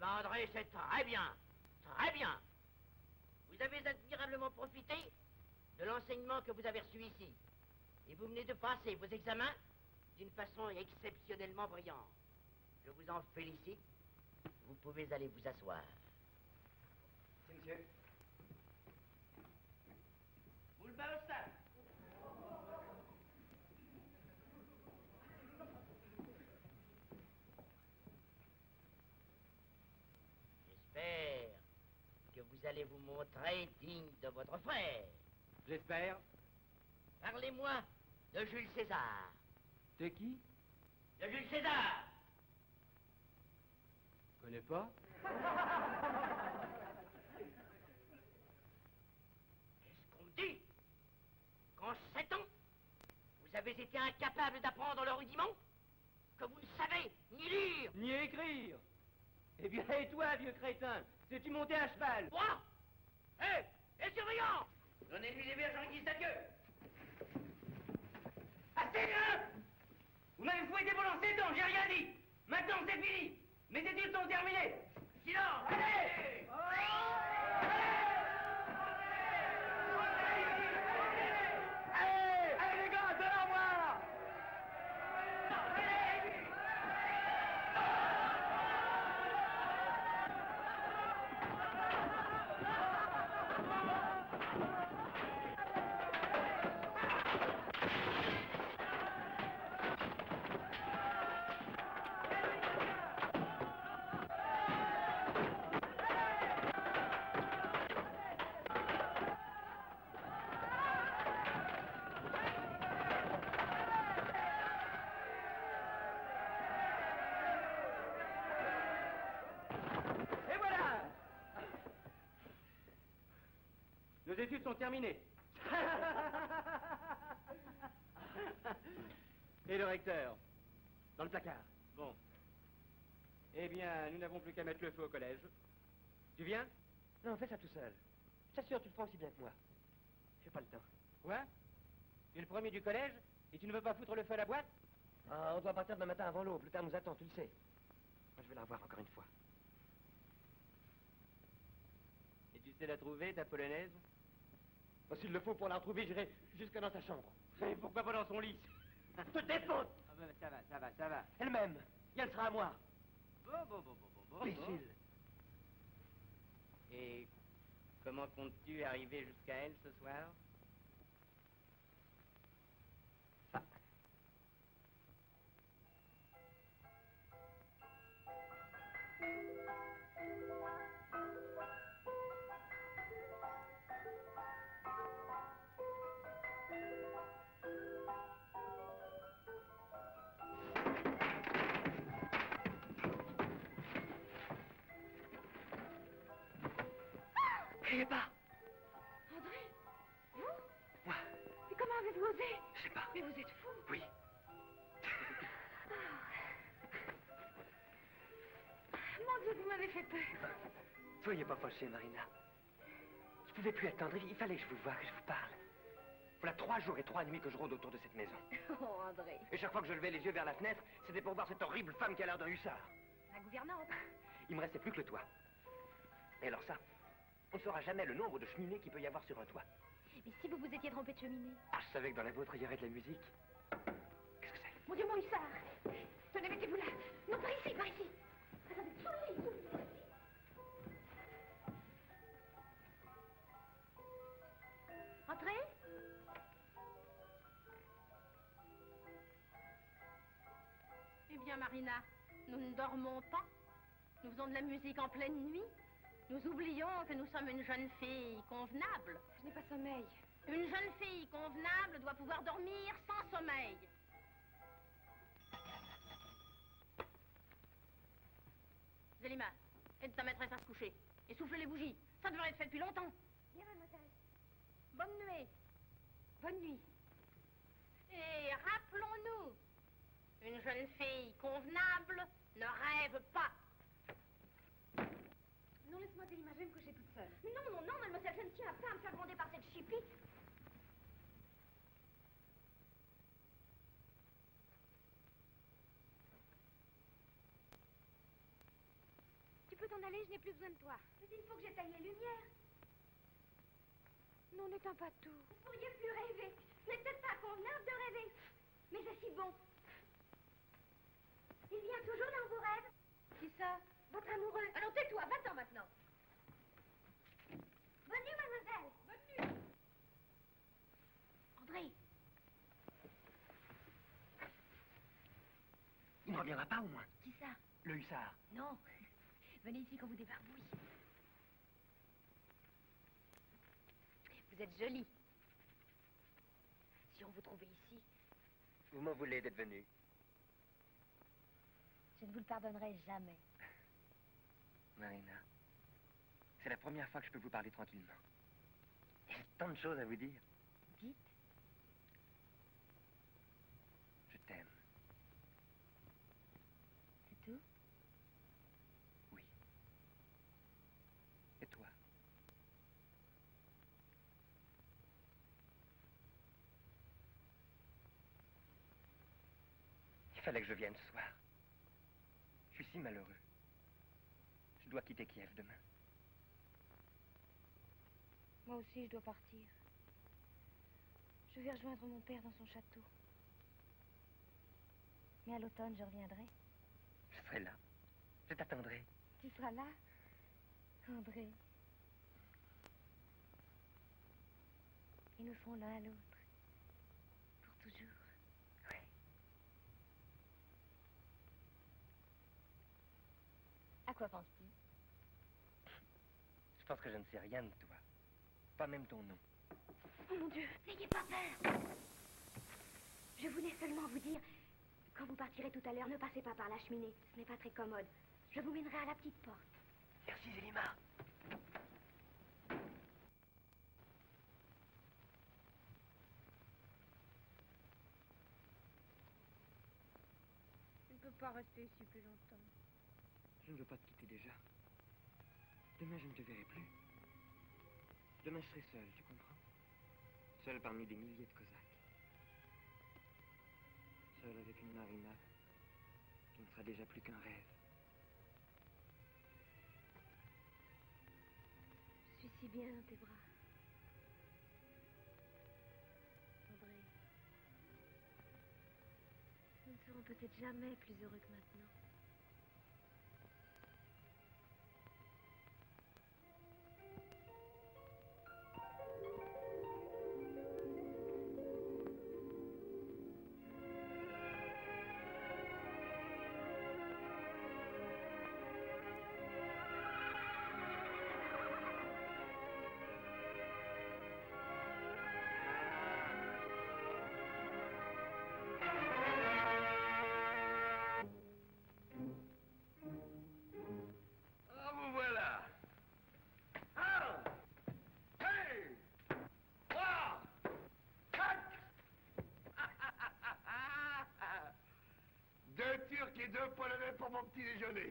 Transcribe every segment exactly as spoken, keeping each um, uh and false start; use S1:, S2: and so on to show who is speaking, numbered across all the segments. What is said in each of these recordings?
S1: ben André, c'est très bien. Très bien. Vous avez admirablement profité de l'enseignement que vous avez reçu ici. Et vous venez de passer vos examens d'une façon exceptionnellement brillante. Je vous en félicite. Vous pouvez aller vous asseoir.
S2: C'est monsieur.
S1: Boulba au stade. J'espère que vous allez vous montrer digne de votre frère.
S2: J'espère.
S1: Parlez-moi de Jules César.
S2: De qui?
S1: De Jules César.
S2: Je connais pas.
S1: Qu'est-ce qu'on me dit? Qu'en sept ans, vous avez été incapable d'apprendre le rudiment? Que vous ne savez ni lire
S2: Ni écrire. Eh bien, et toi, vieux crétin? Sais-tu monter à cheval?
S1: Moi? Hé, les surveillants! Donnez-lui les verges en guise d'adieu.
S2: Assez, hein? Vous m'avez fouetté pendant sept ans, j'ai rien dit. Maintenant, c'est fini. Mes études sont terminées.
S1: Silence!
S2: Allez! Allez! Allez, les gars, donnez moi! Nos études sont terminées. Et le recteur? Dans le placard. Bon. Eh bien, nous n'avons plus qu'à mettre le feu au collège. Tu viens?
S3: Non, fais ça tout seul. Je t'assure, tu le feras aussi bien que moi. J'ai pas le temps.
S2: Quoi? Tu es le premier du collège et tu ne veux pas foutre le feu à la boîte?
S3: Ah, on doit partir demain matin avant l'aube. Le temps nous attend, tu le sais. Moi, je vais la revoir encore une fois.
S2: Et tu sais la trouver, ta polonaise?
S3: Oh, s'il le faut pour la retrouver, j'irai jusque dans sa chambre.
S2: Et pourquoi pas dans son lit?
S3: Te défonce!
S2: Ah ben, ça va, ça va, ça va.
S3: Elle-même. Et elle sera à moi.
S2: Bon, bon, bon, bon, bon, bon.
S3: Imbécile.
S2: Et comment comptes-tu arriver jusqu'à elle ce soir?
S3: Ça. Criez pas!
S4: André, vous?
S3: Moi?
S4: Mais comment avez-vous osé?
S3: Je sais pas.
S4: Mais vous êtes fou.
S3: Oui.
S4: Mon Dieu, vous m'avez fait peur.
S3: Soyez pas fâchée, Marina. Je pouvais plus attendre. Il fallait que je vous voie, que je vous parle. Voilà trois jours et trois nuits que je rôde autour de cette maison.
S4: Oh, André.
S3: Et chaque fois que je levais les yeux vers la fenêtre, c'était pour voir cette horrible femme qui a l'air d'un hussard.
S4: La gouvernante.
S3: Il me restait plus que le toit. Et alors ça, on ne saura jamais le nombre de cheminées qu'il peut y avoir sur un toit.
S4: Mais si vous vous étiez trompé de cheminée?
S3: Ah, je savais que dans la vôtre, il y aurait de la musique. Qu'est-ce que c'est?
S4: Mon Dieu, mon hussard. Tenez, mettez-vous là. Non, par ici, par ici. Attendez, soulevez, soulevez. Entrez. Eh bien, Marina, nous ne dormons pas. Nous faisons de la musique en pleine nuit. Nous oublions que nous sommes une jeune fille convenable.
S5: Je n'ai pas sommeil.
S4: Une jeune fille convenable doit pouvoir dormir sans sommeil. Zélima, aide ta maîtresse à se coucher. Et souffle les bougies. Ça devrait être fait depuis longtemps.
S5: Bien, mademoiselle.
S4: Bonne nuit.
S5: Bonne nuit.
S4: Et rappelons-nous, une jeune fille convenable ne rêve pas.
S5: Non, laisse-moi, Zélima, je vais me coucher toute seule.
S4: Non, non, non, mademoiselle, je ne tiens pas à me faire gronder par cette chipie.
S5: Tu peux t'en aller, je n'ai plus besoin de toi.
S4: Mais il faut que j'éteigne les lumières.
S5: Non, n'éteins pas tout.
S4: Vous ne pourriez plus rêver. Ce n'est peut-être pas convenable de rêver. Mais c'est si bon. Il vient toujours dans vos rêves.
S5: Qui ça?
S4: Votre amoureux. Alors tais-toi, va-t'en maintenant. Bonne nuit, mademoiselle. Bonne nuit.
S5: André.
S3: Il ne reviendra pas, au moins.
S5: Qui ça?
S3: Le hussard.
S5: Non. Venez ici qu'on vous débarbouille. Vous êtes jolie. Si on vous trouvait ici...
S3: Vous m'en voulez d'être venu.
S5: Je ne vous le pardonnerai jamais.
S3: Marina, c'est la première fois que je peux vous parler tranquillement. J'ai tant de choses à vous dire.
S5: Dites.
S3: Je t'aime.
S5: C'est tout?
S3: Oui. Et toi? Il fallait que je vienne ce soir. Je suis si malheureux. Je dois quitter Kiev demain.
S5: Moi aussi, je dois partir. Je vais rejoindre mon père dans son château. Mais à l'automne, je reviendrai.
S3: Je serai là. Je t'attendrai.
S5: Tu seras là, André. Et nous serons l'un à l'autre. Pour toujours.
S3: Oui.
S5: À quoi penses-tu?
S3: Je pense que je ne sais rien de toi. Pas même ton nom.
S5: Oh mon Dieu,
S4: N'ayez pas peur. Je voulais seulement vous dire, quand vous partirez tout à l'heure, ne passez pas par la cheminée. Ce n'est pas très commode. Je vous mènerai à la petite porte.
S3: Merci, Zélima.
S5: je ne peux pas rester ici plus longtemps.
S3: Je ne veux pas te quitter déjà. Demain, je ne te verrai plus. Demain, je serai seul, tu comprends? Seul parmi des milliers de cosaques. Seul avec une Marina qui ne sera déjà plus qu'un rêve.
S5: Je suis si bien dans tes bras. André. Nous ne serons peut-être jamais plus heureux que maintenant.
S6: Et deux polonais pour mon petit déjeuner.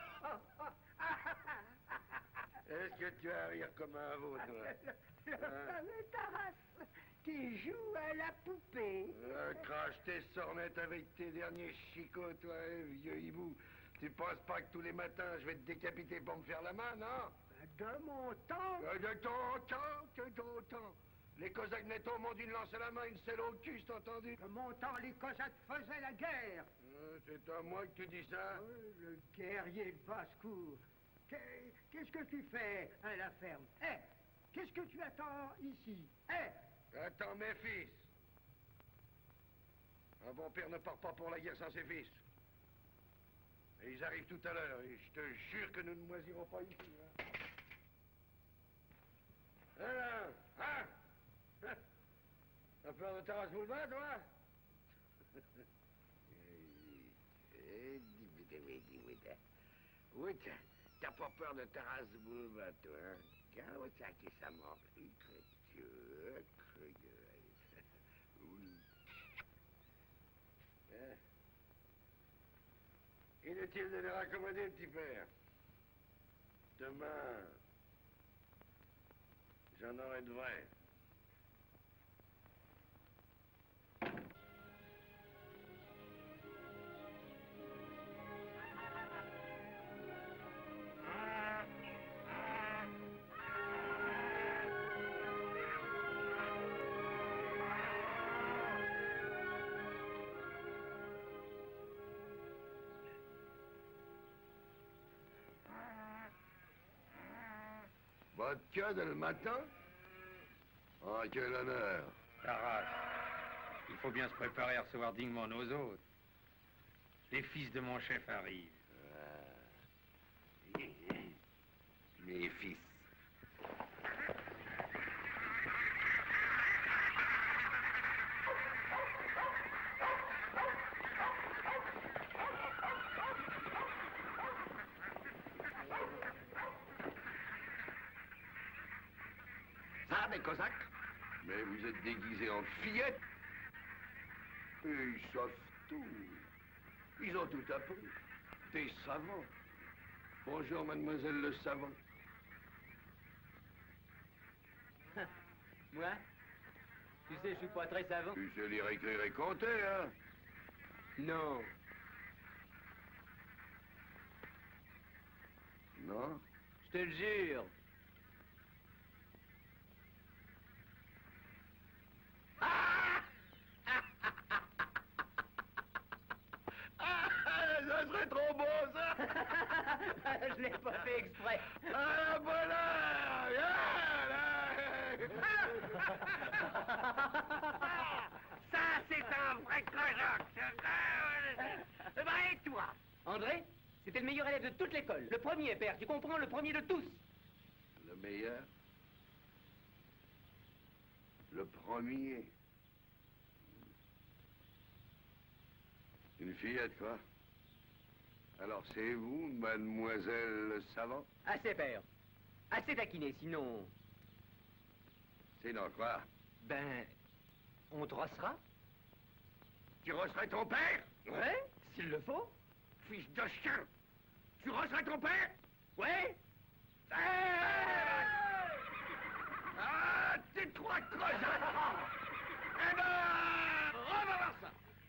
S6: Est-ce que tu as à rire comme un veau, toi?
S7: Le fameux Taras qui joue à la poupée.
S6: Euh, crache tes sornettes avec tes derniers chicots, toi, hein, vieux hibou. Tu penses pas que tous les matins, je vais te décapiter pour me faire la main, non?
S7: De mon temps.
S6: Euh, de ton temps, de ton temps. Les Cosaques netto m'ont dit de lancer la main, une selle au cul, t'as entendu?
S7: De mon temps, les Cosaques faisaient la guerre.
S6: Euh, c'est à moi que tu dis ça?
S7: Oui, le guerrier de basse-cour. Qu'est- Qu'est-ce que tu fais à la ferme? Eh, qu'est-ce que tu attends ici? Eh,
S6: Attends, mes fils. Un bon père ne part pas pour la guerre sans ses fils. Et ils arrivent tout à l'heure, et je te jure que nous ne moisirons pas ici. Hein. Alors, hein? T'as peur de Taras Bulba, toi? Oui, t'as pas peur de Taras Bulba, toi, hein? Quand ça qui ça mort? Inutile de les raccommoder, petit père. Demain, j'en aurai de vrai. Ah! Vodka dès le matin? Oh, quel honneur.
S8: Taras, il faut bien se préparer à recevoir dignement nos hôtes. Les fils de mon chef arrivent.
S6: Ah. Mes fils.
S7: Ça, des cosaques?
S6: Mais vous êtes déguisés en fillettes. Et ils savent tout. Ils ont tout appris. Des savants. Bonjour, mademoiselle le savant.
S2: Moi? Tu sais, je suis pas très savant.
S6: Tu sais lire, écrire et compter, hein?
S2: Non.
S6: Non?
S2: Je te le jure.
S6: Ça serait trop beau, ça!
S2: Je l'ai pas fait exprès.
S6: Ah, voilà!
S7: Ça, c'est un vrai cosaque. Eh ben, et toi?
S2: André, c'était le meilleur élève de toute l'école. Le premier, père, tu comprends? Le premier de tous.
S6: Le meilleur? Le premier? Une fillette, quoi? Alors, c'est vous, mademoiselle le savant?
S2: Assez, père. Assez taquiné, sinon...
S6: Sinon, quoi?
S2: Ben... on te rossera?
S6: Tu rosserais ton père?
S2: Ouais, s'il le faut.
S6: Fils de chien! Tu rosserais ton père?
S2: Ouais.
S6: Ah, tes trois cosaques! Eh ben, on va voir ça!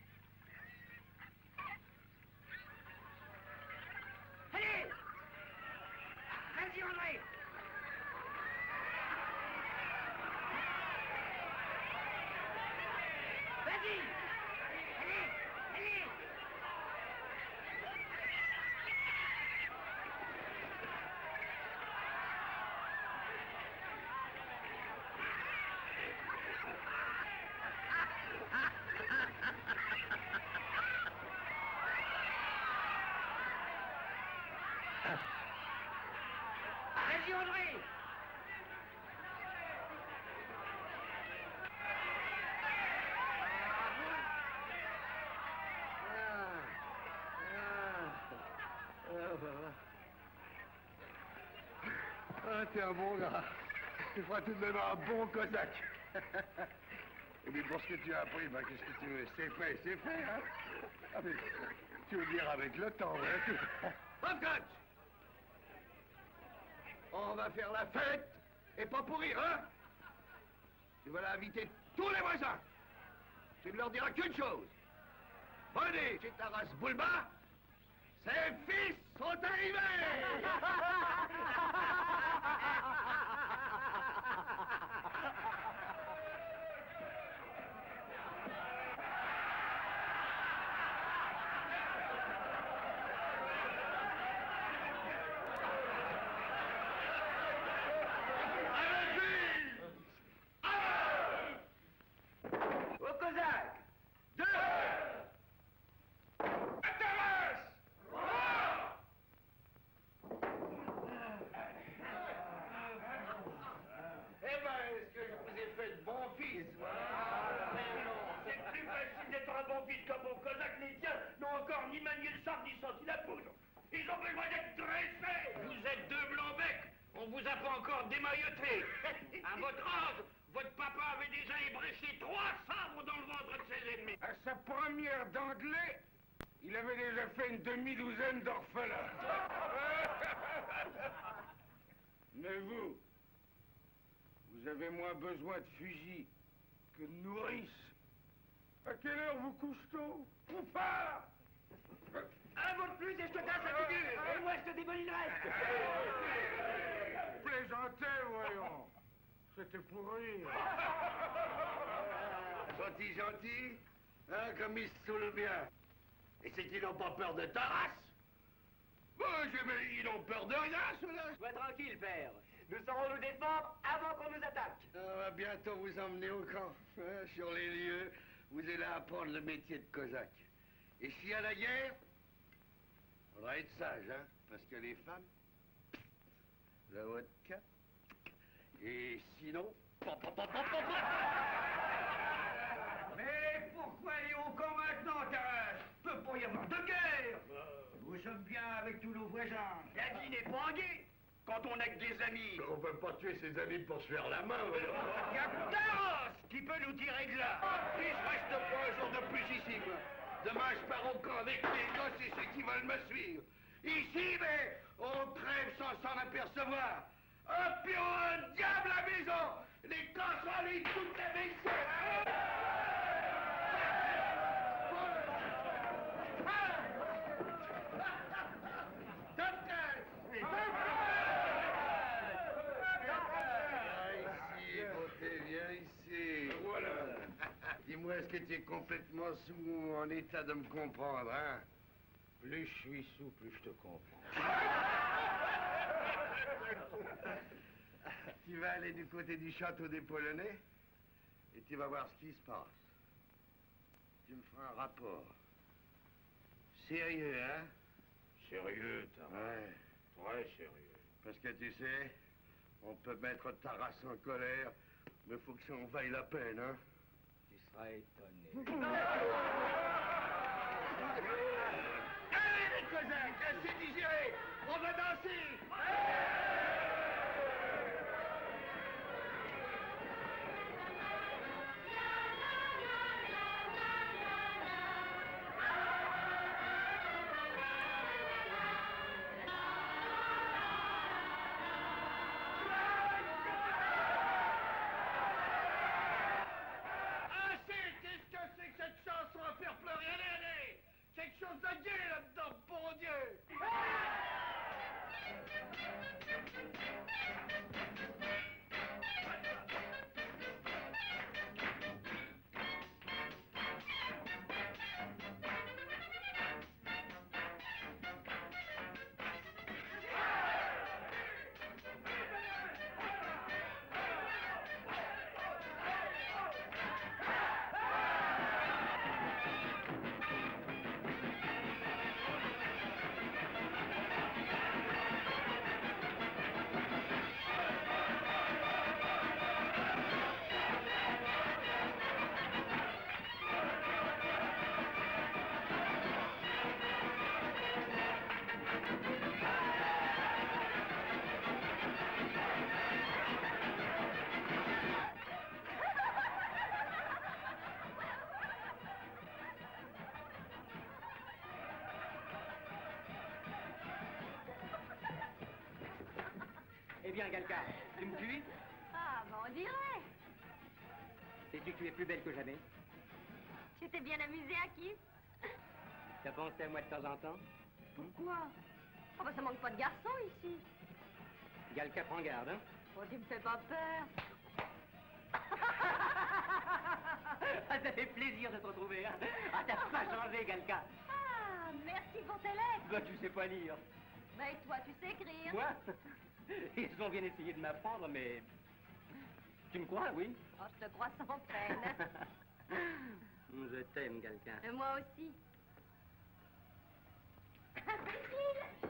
S7: Allez! Vas-y, André! Vas-y! Allez! Allez! Vas-y, André!
S6: Ah, t'es un bon gars. Tu feras tout de même un bon cosaque. Et puis pour ce que tu as appris, ben, qu'est-ce que tu veux? C'est fait, c'est fait, hein? Ah, mais tu veux dire avec le temps, hein? Tu... Hop, coach! On va faire la fête, et pas pour rire, hein? Tu vas inviter tous les voisins. Tu ne leur diras qu'une chose. Venez chez Taras Bulba, ses fils sont arrivés!
S7: À votre âge, votre papa avait déjà ébréché trois sabres dans le ventre de ses ennemis.
S6: À sa première d'anglais, il avait déjà fait une demi-douzaine d'orphelins. Mais vous, vous avez moins besoin de fusils que de nourrices. À quelle heure vous couche-t-on? On part!
S7: Un mot de plus et je te casse la figure. Et moi, je te débolinerai.
S6: Plaisantez, voyons. C'était pour rire. Gentil, gentil, hein, comme ils se saoulent bien. Et c'est qu'ils n'ont pas peur de Taras? Bon, je, mais ils n'ont peur de rien, ceux-là.
S2: Sois tranquille, père. Nous saurons nous défendre avant qu'on nous attaque.
S6: On va bientôt vous emmener au camp. Hein, sur les lieux, vous allez apprendre le métier de cosaque. Et s'il y a la guerre, il faudra être sage, hein, parce que les femmes, la vodka, et sinon...
S7: Mais pourquoi aller au camp maintenant, Taras? Peut pas y avoir de guerre. Nous sommes bien avec tous nos voisins. La vie n'est pas en guerre. Quand on n'a que des amis.
S6: On peut pas tuer ses amis pour se faire la main.
S7: Il y a Taras qui peut nous tirer de là.
S6: Si je reste pas un jour de plus ici, moi. Demain, je pars au camp avec les gosses et ceux qui veulent me suivre. Ici, mais on crève sans s'en apercevoir. Un pion, un diable à la maison. Les casseroles, toute la vaisselle. Dis-moi, est-ce que tu es complètement sous ou en état de me comprendre, hein?
S8: Plus je suis sous, plus je te comprends.
S6: Tu vas aller du côté du château des Polonais et tu vas voir ce qui se passe. Tu me feras un rapport. Sérieux, hein?
S8: Sérieux, Taras.
S6: Ouais.
S8: Très sérieux.
S6: Parce que tu sais, on peut mettre Taras en colère, mais faut que ça en vaille la peine, hein?
S8: Tu seras étonné.
S6: Allez, les cosaques, assez digéré! On va danser!
S2: Eh bien, Galka, tu me tues?
S4: Ah, ben on dirait.
S2: Sais-tu que tu es plus belle que jamais?
S4: Tu t'es bien amusé à qui?
S2: T'as pensé à moi de temps en temps?
S4: Pourquoi? Oh, ben ça manque pas de garçons ici.
S2: Galka, prends garde, hein?
S4: Oh, tu me fais pas peur.
S2: Ah, ça fait plaisir de te retrouver, hein? Ah, t'as pas changé, Galka.
S4: Ah, merci pour tes lettres.
S2: Bah, tu sais pas lire.
S4: Ben, et toi, tu sais écrire.
S2: Moi? Ils ont bien essayé de m'apprendre, mais... Tu me crois, oui?
S4: Oh, je te crois sans peine.
S2: Je t'aime, Galka.
S4: Et moi aussi. Imbécile!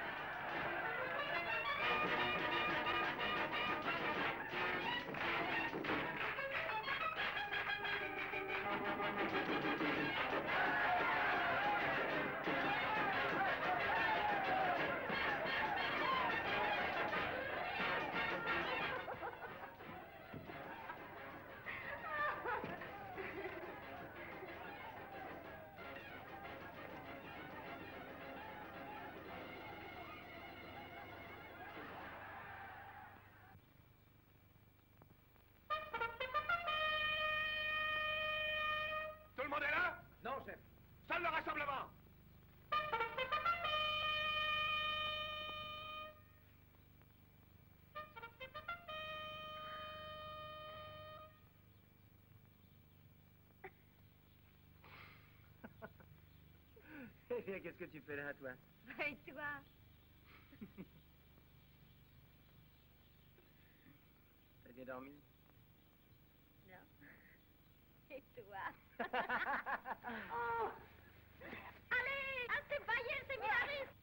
S6: Tout le monde est là?
S2: Non, chef.
S6: Salle le rassemblement!
S2: Eh bien, qu'est-ce que tu fais là, toi?
S4: Et toi?
S2: T'as bien dormi?
S4: Non. Et toi? Oh! Allez! Ah, c'est Bayer, c'est Milaris!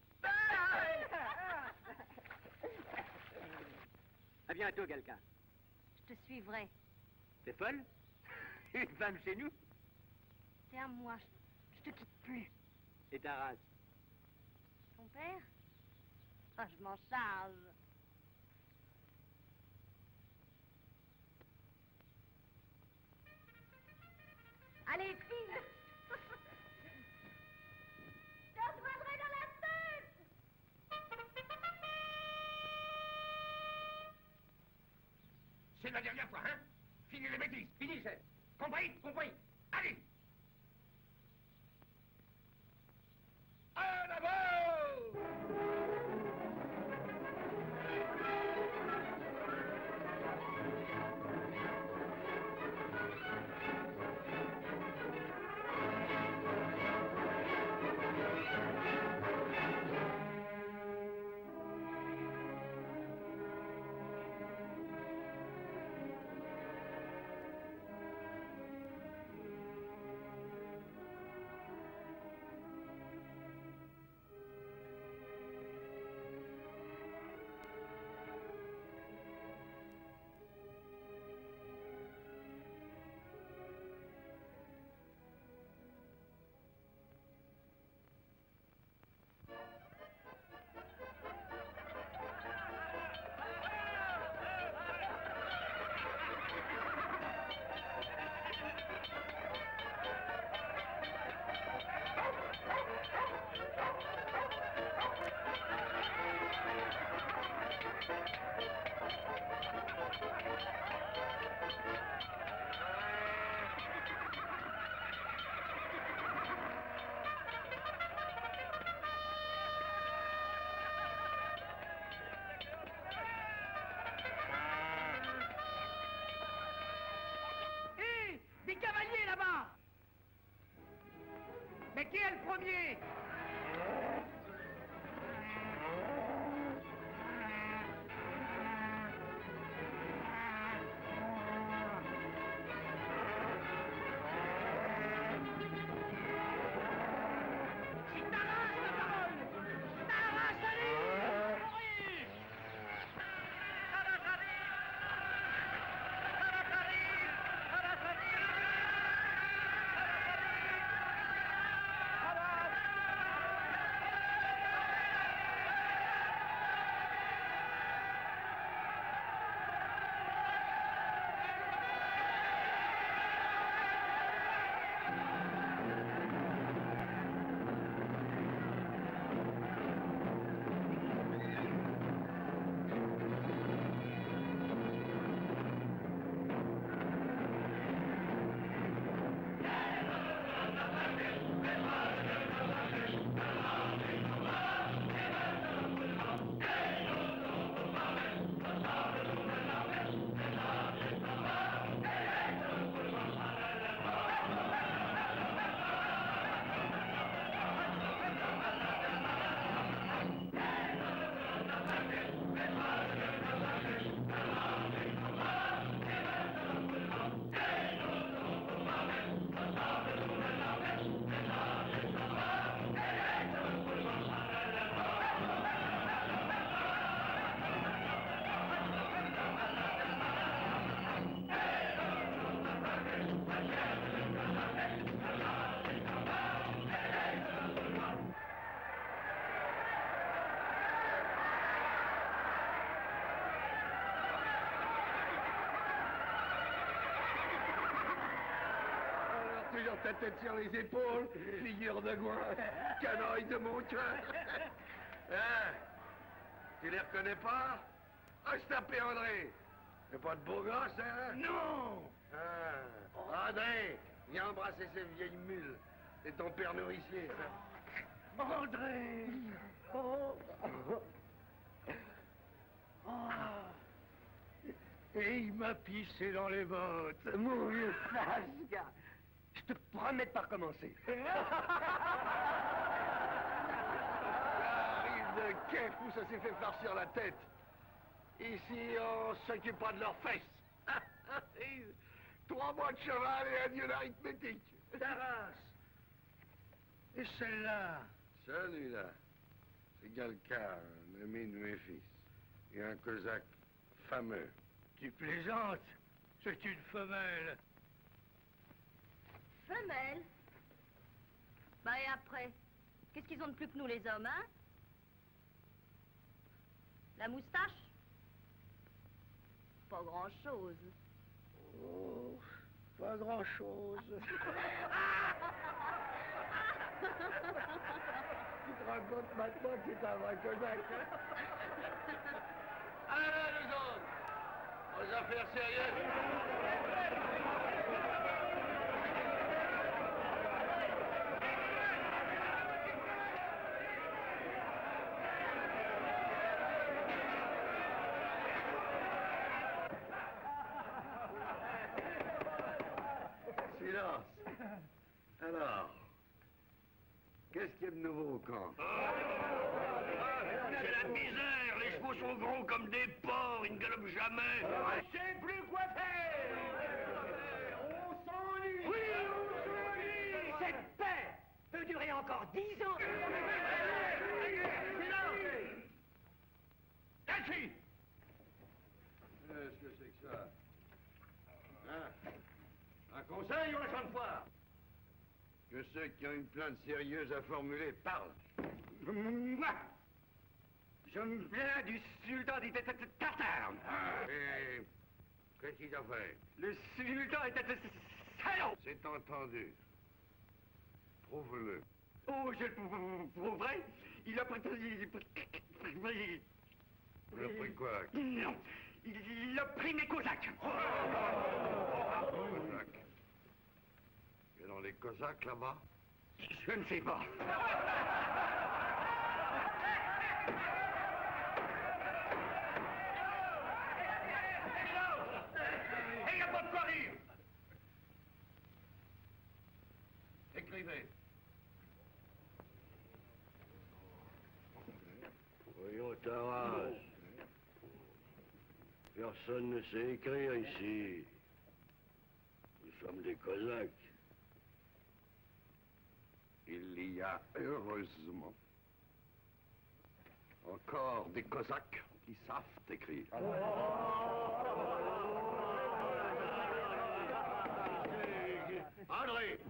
S2: À bientôt, quelqu'un.
S4: Je te suivrai.
S2: T'es folle? Une femme chez nous?
S4: C'est à moi. Je te quitte plus.
S2: Et Taras?
S4: Ton père? Ah, je m'en charge. Allez, file! Je te reviendrai dans la tête!
S6: C'est la dernière fois, hein? Fini les bêtises. Fini, chef. Compris? Compris. Allez! En avant!
S7: Des cavaliers là-bas! Mais qui est le premier? C'est Taras la parole! Taras arrive! Courir! Taras arrive! Taras arrive! Taras arrive!
S6: Toujours ta tête sur les épaules, figure de goin, canaille de mon cœur. Hein? Tu les reconnais pas? Ah, je t'appelle André. C'est pas de beau gosse, hein?
S7: Non!
S6: Ah. André, viens embrasser ces vieilles mules. C'est ton père nourricier, ça.
S7: André! Oh! Oh! Et il m'a pissé dans les bottes.
S2: Mon vieux sage, je te promets de pas recommencer.
S6: Arrive de kef où ça s'est fait farcir la tête. Ici, on s'occupe pas de leurs fesses. Trois mois de cheval et un dieu d'arithmétique.
S7: Taras. Et celle-là?
S6: Celui-là, c'est Galkar, un ami de mes fils. Et un cosaque fameux.
S7: Tu plaisantes? C'est une femelle.
S9: Femelle? Bah et après? Qu'est-ce qu'ils ont de plus que nous les hommes, hein? La moustache? Pas grand-chose.
S7: Oh, pas grand-chose. Tu te racontes maintenant que c'est un vrai cosaque, hein?
S6: Allez, là, nous autres, aux affaires sérieuses. Silence. Alors, qu'est-ce qu'il y a de nouveau au camp?
S7: C'est la misère, les chevaux sont gros comme des porcs, ils ne galopent jamais. Je sais plus quoi faire. On s'ennuie. Oui, on s'ennuie. Cette paix peut durer encore dix ans. Taxi.
S6: Qu'est-ce que c'est que ça? Hein? Un conseil ou un champ de foire? Que ceux qui ont une plainte sérieuse à formuler parlent.
S7: Moi, je me plains du sultan des Tartares.
S6: Et qu'est-ce qu'il a fait?
S7: Le sultan était salaud.
S6: C'est entendu. Prouve-le.
S7: Oh, je le prouverai. Il a pris... Il
S6: Il a pris quoi?
S7: Non, il a pris mes cosaques.
S6: Cosaques. Il y a dans les cosaques là-bas?
S7: Je ne sais pas. Il n'y a pas de quoi rire.
S6: Écrivez.
S10: Voyons, Taras. Personne ne sait écrire ici. Nous sommes des cosaques.
S6: Il y a, heureusement, encore des cosaques qui savent écrire. André!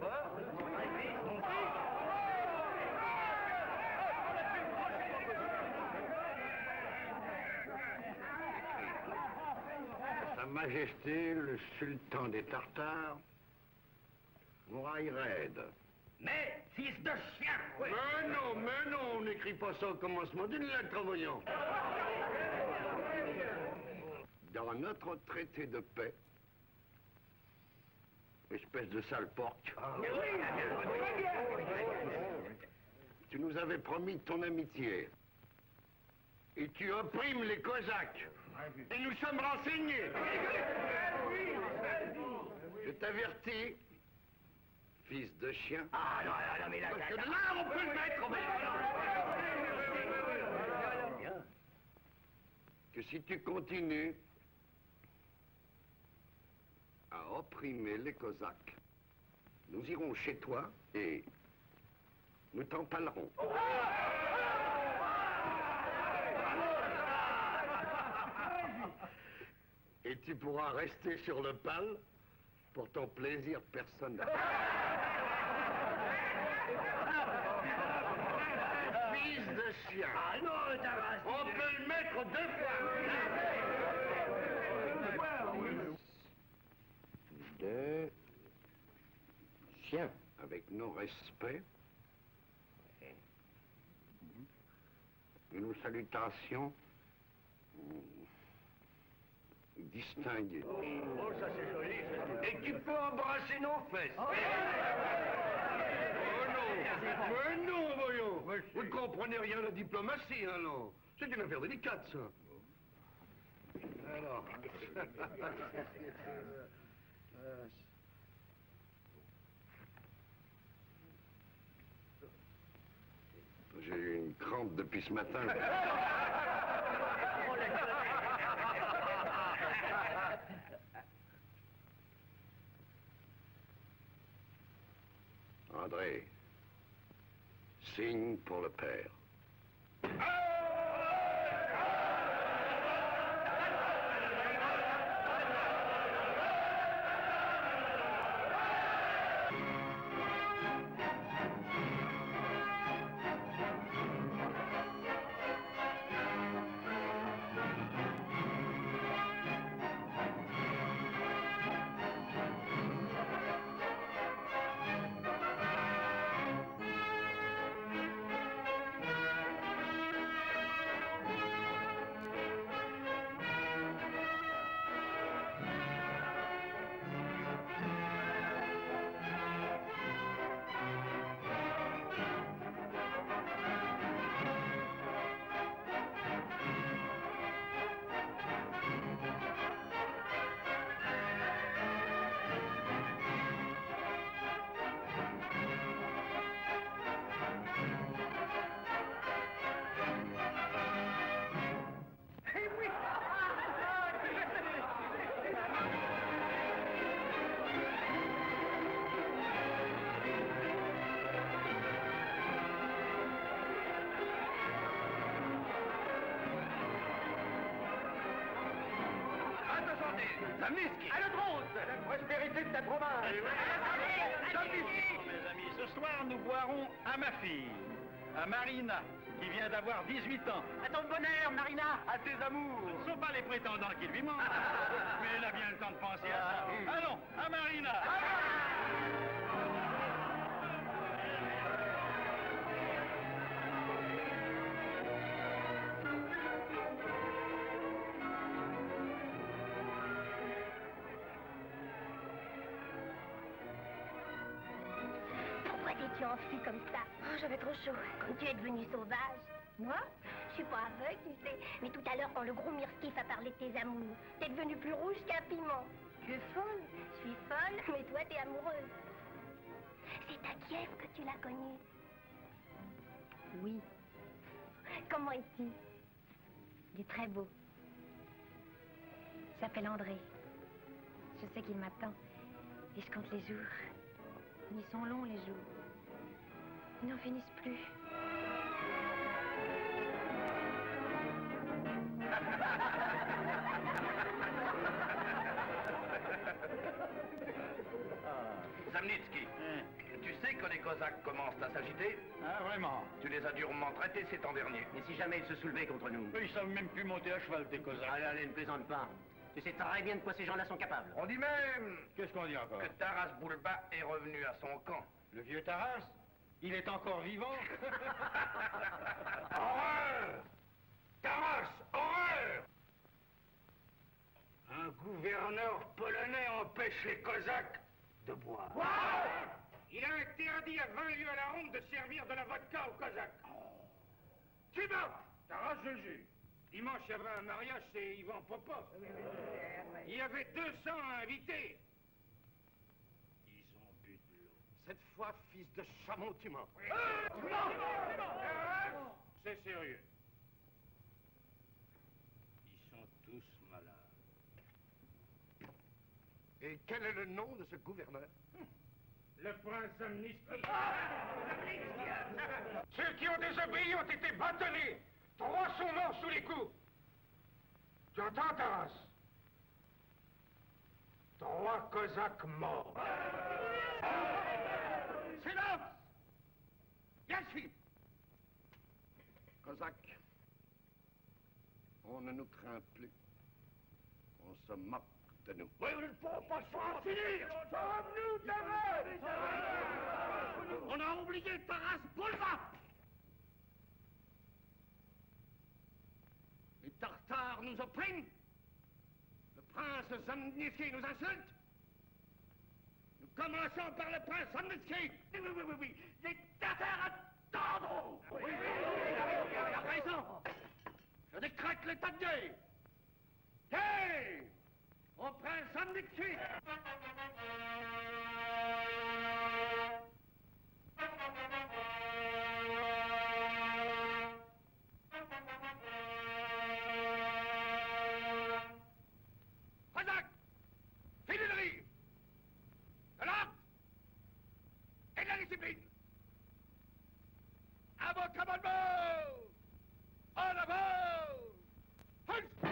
S6: Sa Majesté, le sultan des Tartares, mouraille raide.
S7: Mais, fils de chien! Oui.
S6: Mais non, mais non, on n'écrit pas ça au commencement d'une lettre, voyons. Dans notre traité de paix, espèce de sale porc, tu nous avais promis ton amitié. Et tu opprimes les cosaques. Et nous sommes renseignés. Je t'avertis, fils de chien.
S7: Ah non, non, non, mais là,
S6: Parce que
S7: là,
S6: là, on peut le mettre. On met... Que si tu continues à opprimer les cosaques, nous irons chez toi et nous t'en parlerons. Et tu pourras rester sur le pal pour ton plaisir personnel. Fils de chien.
S7: Ah non, Taras.
S6: On peut le mettre deux fois. De chien. Avec nos respects et nos salutations distinguées.
S7: Oh, ça c'est joli. Et tu peux embrasser nos fesses.
S6: Oh non, mais non, voyons. Vous ne comprenez rien à la diplomatie, hein, non. C'est une affaire délicate, ça. Alors... J'ai eu une crampe depuis ce matin.
S10: André, signe pour le père.
S7: Zamniski! À notre hôte! La prospérité de ta province!
S11: Mes amis, ce soir, nous boirons à ma fille, à Marina, qui vient d'avoir dix-huit ans.
S7: À ton bonheur, Marina! À tes amours!
S11: Ce ne sont pas les prétendants qui lui manquent, mais elle a bien le temps de penser à ça. Allons, à Marina!
S9: Tu enfuis comme ça. Oh, j'avais trop chaud. Comme tu es devenu sauvage. Moi? Je suis pas aveugle, tu sais. Mais tout à l'heure, quand le gros Mirskif a parlé de tes amours, t'es devenu plus rouge qu'un piment. Tu es folle? Je suis folle, mais toi, t'es amoureuse. C'est à Kiev que tu l'as connu. Oui. Comment est-il? Il est très beau. Il s'appelle André. Je sais qu'il m'attend. Et je compte les jours. Ils sont longs, les jours. Ils n'en finissent plus.
S6: Zamnitsky, hein? Tu sais que les Cosaques commencent à s'agiter?
S11: Ah, vraiment?
S6: Tu les as durement traités ces temps derniers.
S7: Mais si jamais ils se soulevaient contre nous?
S11: Eux, ils savent même plus monter à cheval, des Cosaques.
S7: Allez, allez, ne plaisante pas. Tu sais très bien de quoi ces gens-là sont capables.
S6: On dit même...
S11: Qu'est-ce qu'on dit encore?
S6: Que Taras Bulba est revenu à son camp.
S11: Le vieux Taras? Il est encore vivant?
S10: Horreur! Taras, horreur! Un gouverneur polonais empêche les Cosaques de boire. Quoi? Il a interdit à vingt lieues à la ronde de servir de la vodka aux Cosaques. Tu mens! Taras, je le jure. Dimanche, il y avait un mariage chez Ivan Popov. Il y avait deux cents invités. Ils ont bu de l'eau. Cette fois, fils de chameau, tu mens. C'est sérieux. Ils sont tous malades. Et quel est le nom de ce gouverneur? Le prince Zamnitsky. Ceux qui ont désobéi ont été bâtonnés. Trois sont morts sous les coups. Tu entends, Taras? Trois Cosaques morts. Silence! Bien suivre. Cosaques, on ne nous craint plus. On se moque de nous. Oui, nous ne pourrons pas s'en finir! Sauve-nous, Taras! On a oublié Taras Bulba! Les Tartares nous oppriment. Le prince Zamnitsky nous insulte. Nous commençons par le prince Zamnitsky. Oui, oui, oui, oui. Les Tartares attendront. Oui, oui, oui. À présent, je décrète l'état de guerre. Hey! Au prince Zamnitsky. Fini de rire! De l'ordre! Et de la discipline!
S6: discipline. À votre commandement! En avant! Halt!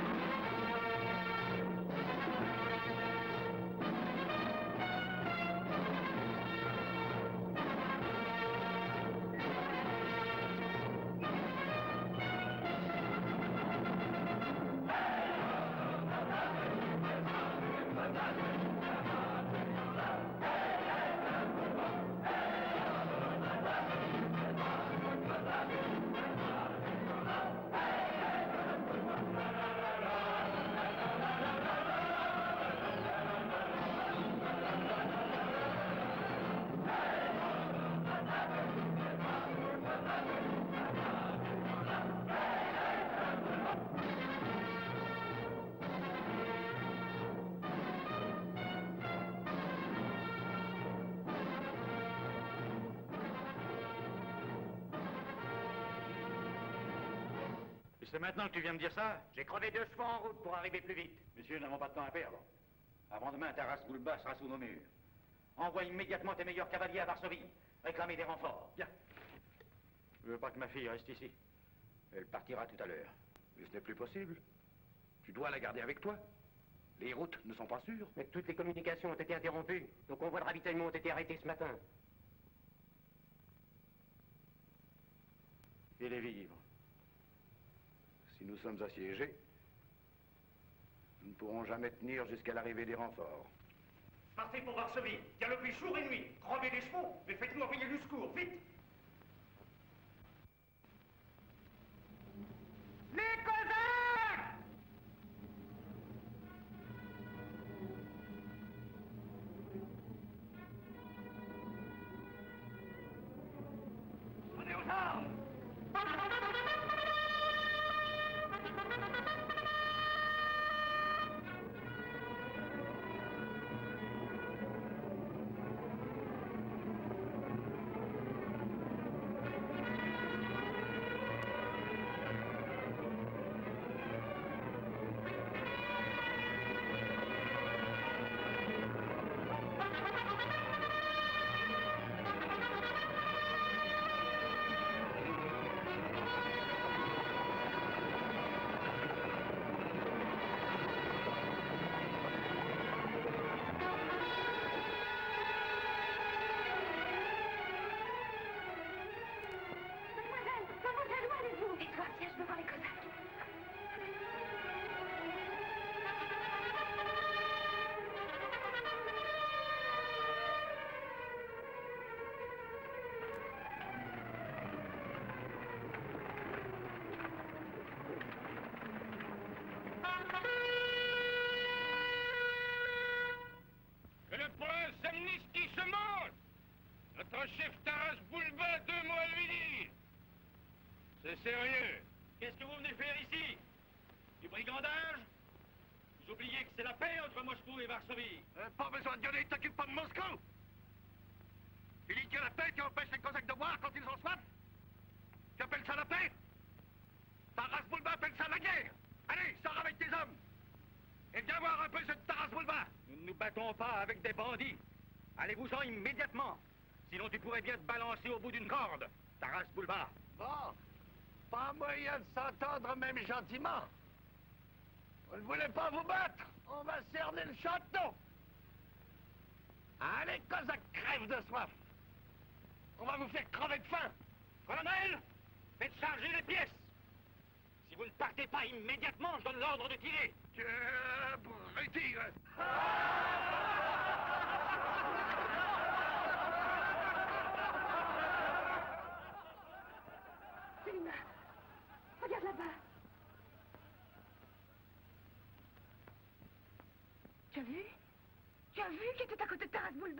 S11: C'est maintenant que tu viens me dire ça?
S10: J'ai crevé deux chevaux en route pour arriver plus vite.
S11: Messieurs, nous n'avons pas de temps à perdre. Avant demain, Taras Boulba sera sous nos murs. Envoie immédiatement tes meilleurs cavaliers à Varsovie. Réclamer des renforts. Bien. Je veux pas que ma fille reste ici. Elle partira tout à l'heure.
S6: Mais ce n'est plus possible. Tu dois la garder avec toi. Les routes ne sont pas sûres.
S10: Mais toutes les communications ont été interrompues. Nos convois de ravitaillement ont été arrêtés ce matin.
S11: Et les vivres?
S6: Si nous sommes assiégés, nous ne pourrons jamais tenir jusqu'à l'arrivée des renforts.
S10: Partez pour Varsovie, galopez jour et nuit, crevez les chevaux, mais faites-nous envoyer du secours, vite! Les Cosaques!
S6: Prenez aux armes!
S10: Notre chef Taras Bulba a deux mots à lui dire. C'est sérieux.
S11: Qu'est-ce que vous venez faire ici? Du brigandage? Vous oubliez que c'est la paix entre Moscou et Varsovie.
S6: Euh, pas besoin de gueuler, t'occupe pas de Moscou. Tu dis que la paix, tu empêches les Cosaques de boire quand ils ont soif? Tu appelles ça la paix? Taras Bulba appelle ça la guerre. Allez, sors avec tes hommes. Et viens voir un peu ce Taras Bulba.
S11: Nous ne nous battons pas avec des bandits. Allez-vous-en immédiatement. Sinon tu pourrais bien te balancer au bout d'une corde. Taras Boulba.
S6: Bon, pas moyen de s'entendre même gentiment. Vous ne voulez pas vous battre? On va cerner le château. Allez, Cosaques, crève de soif. On va vous faire crever de faim.
S11: Colonel, faites charger les pièces. Si vous ne partez pas immédiatement, je donne l'ordre de tirer.
S6: Tu abruti.
S9: Célina, regarde là-bas. Tu as vu? Tu as vu qui était à côté de Taras Bulba?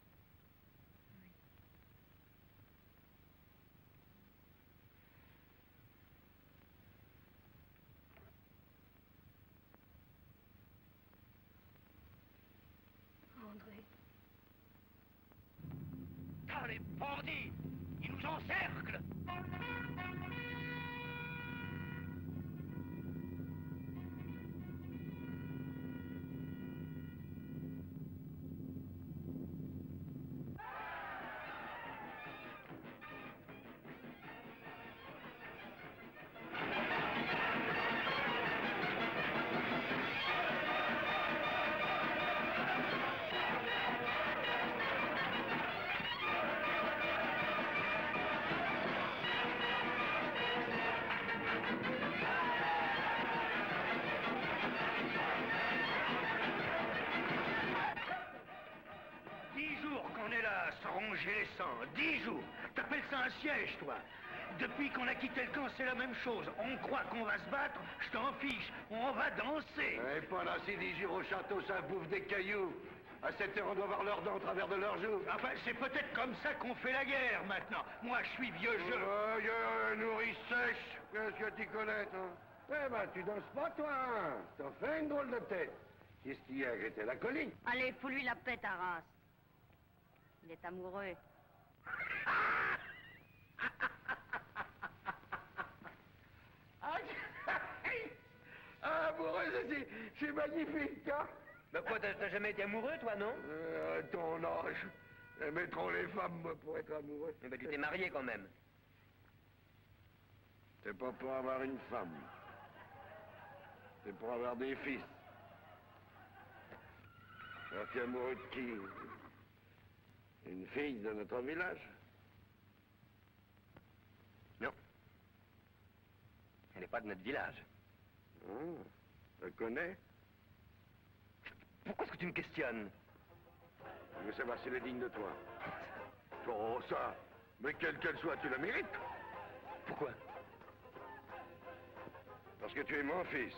S9: André.
S6: Ah, les bandits! Ils nous encerclent!
S10: sang, dix jours. T'appelles ça un siège, toi? Depuis qu'on a quitté le camp, c'est la même chose. On croit qu'on va se battre, je t'en fiche. On va danser.
S6: Et pendant ces dix jours au château, ça bouffe des cailloux. À cette heure, on doit voir leurs dents au travers de leurs joues.
S10: Enfin, c'est peut-être comme ça qu'on fait la guerre, maintenant. Moi, je suis vieux jeu.
S6: Oh, y'a un nourrice sèche. Qu'est-ce que tu connais, toi? Eh ben, tu danses pas, toi, hein? T'as fait une drôle de tête. Qu'est-ce qu'il y a, Greta, la colline?
S12: Allez, fous-lui la paix, Taras. Il est amoureux.
S6: Ah, amoureux, c'est- c'est magnifique, hein?
S3: Mais quoi, t'as jamais été amoureux, toi, non?
S6: Euh, à ton âge, aimeront les femmes, moi, pour être amoureux.
S3: Eh ben, tu t'es marié, quand même.
S6: C'est pas pour avoir une femme. C'est pour avoir des fils. Alors, tu es amoureux de qui? Une fille de notre village?
S3: Non. Elle n'est pas de notre village.
S6: Ah, je le connais.
S3: Pourquoi est-ce que tu me questionnes?
S6: Je veux savoir si elle est digne de toi. Oh, ça. Mais quelle qu'elle soit, tu la mérites.
S3: Pourquoi?
S6: Parce que tu es mon fils.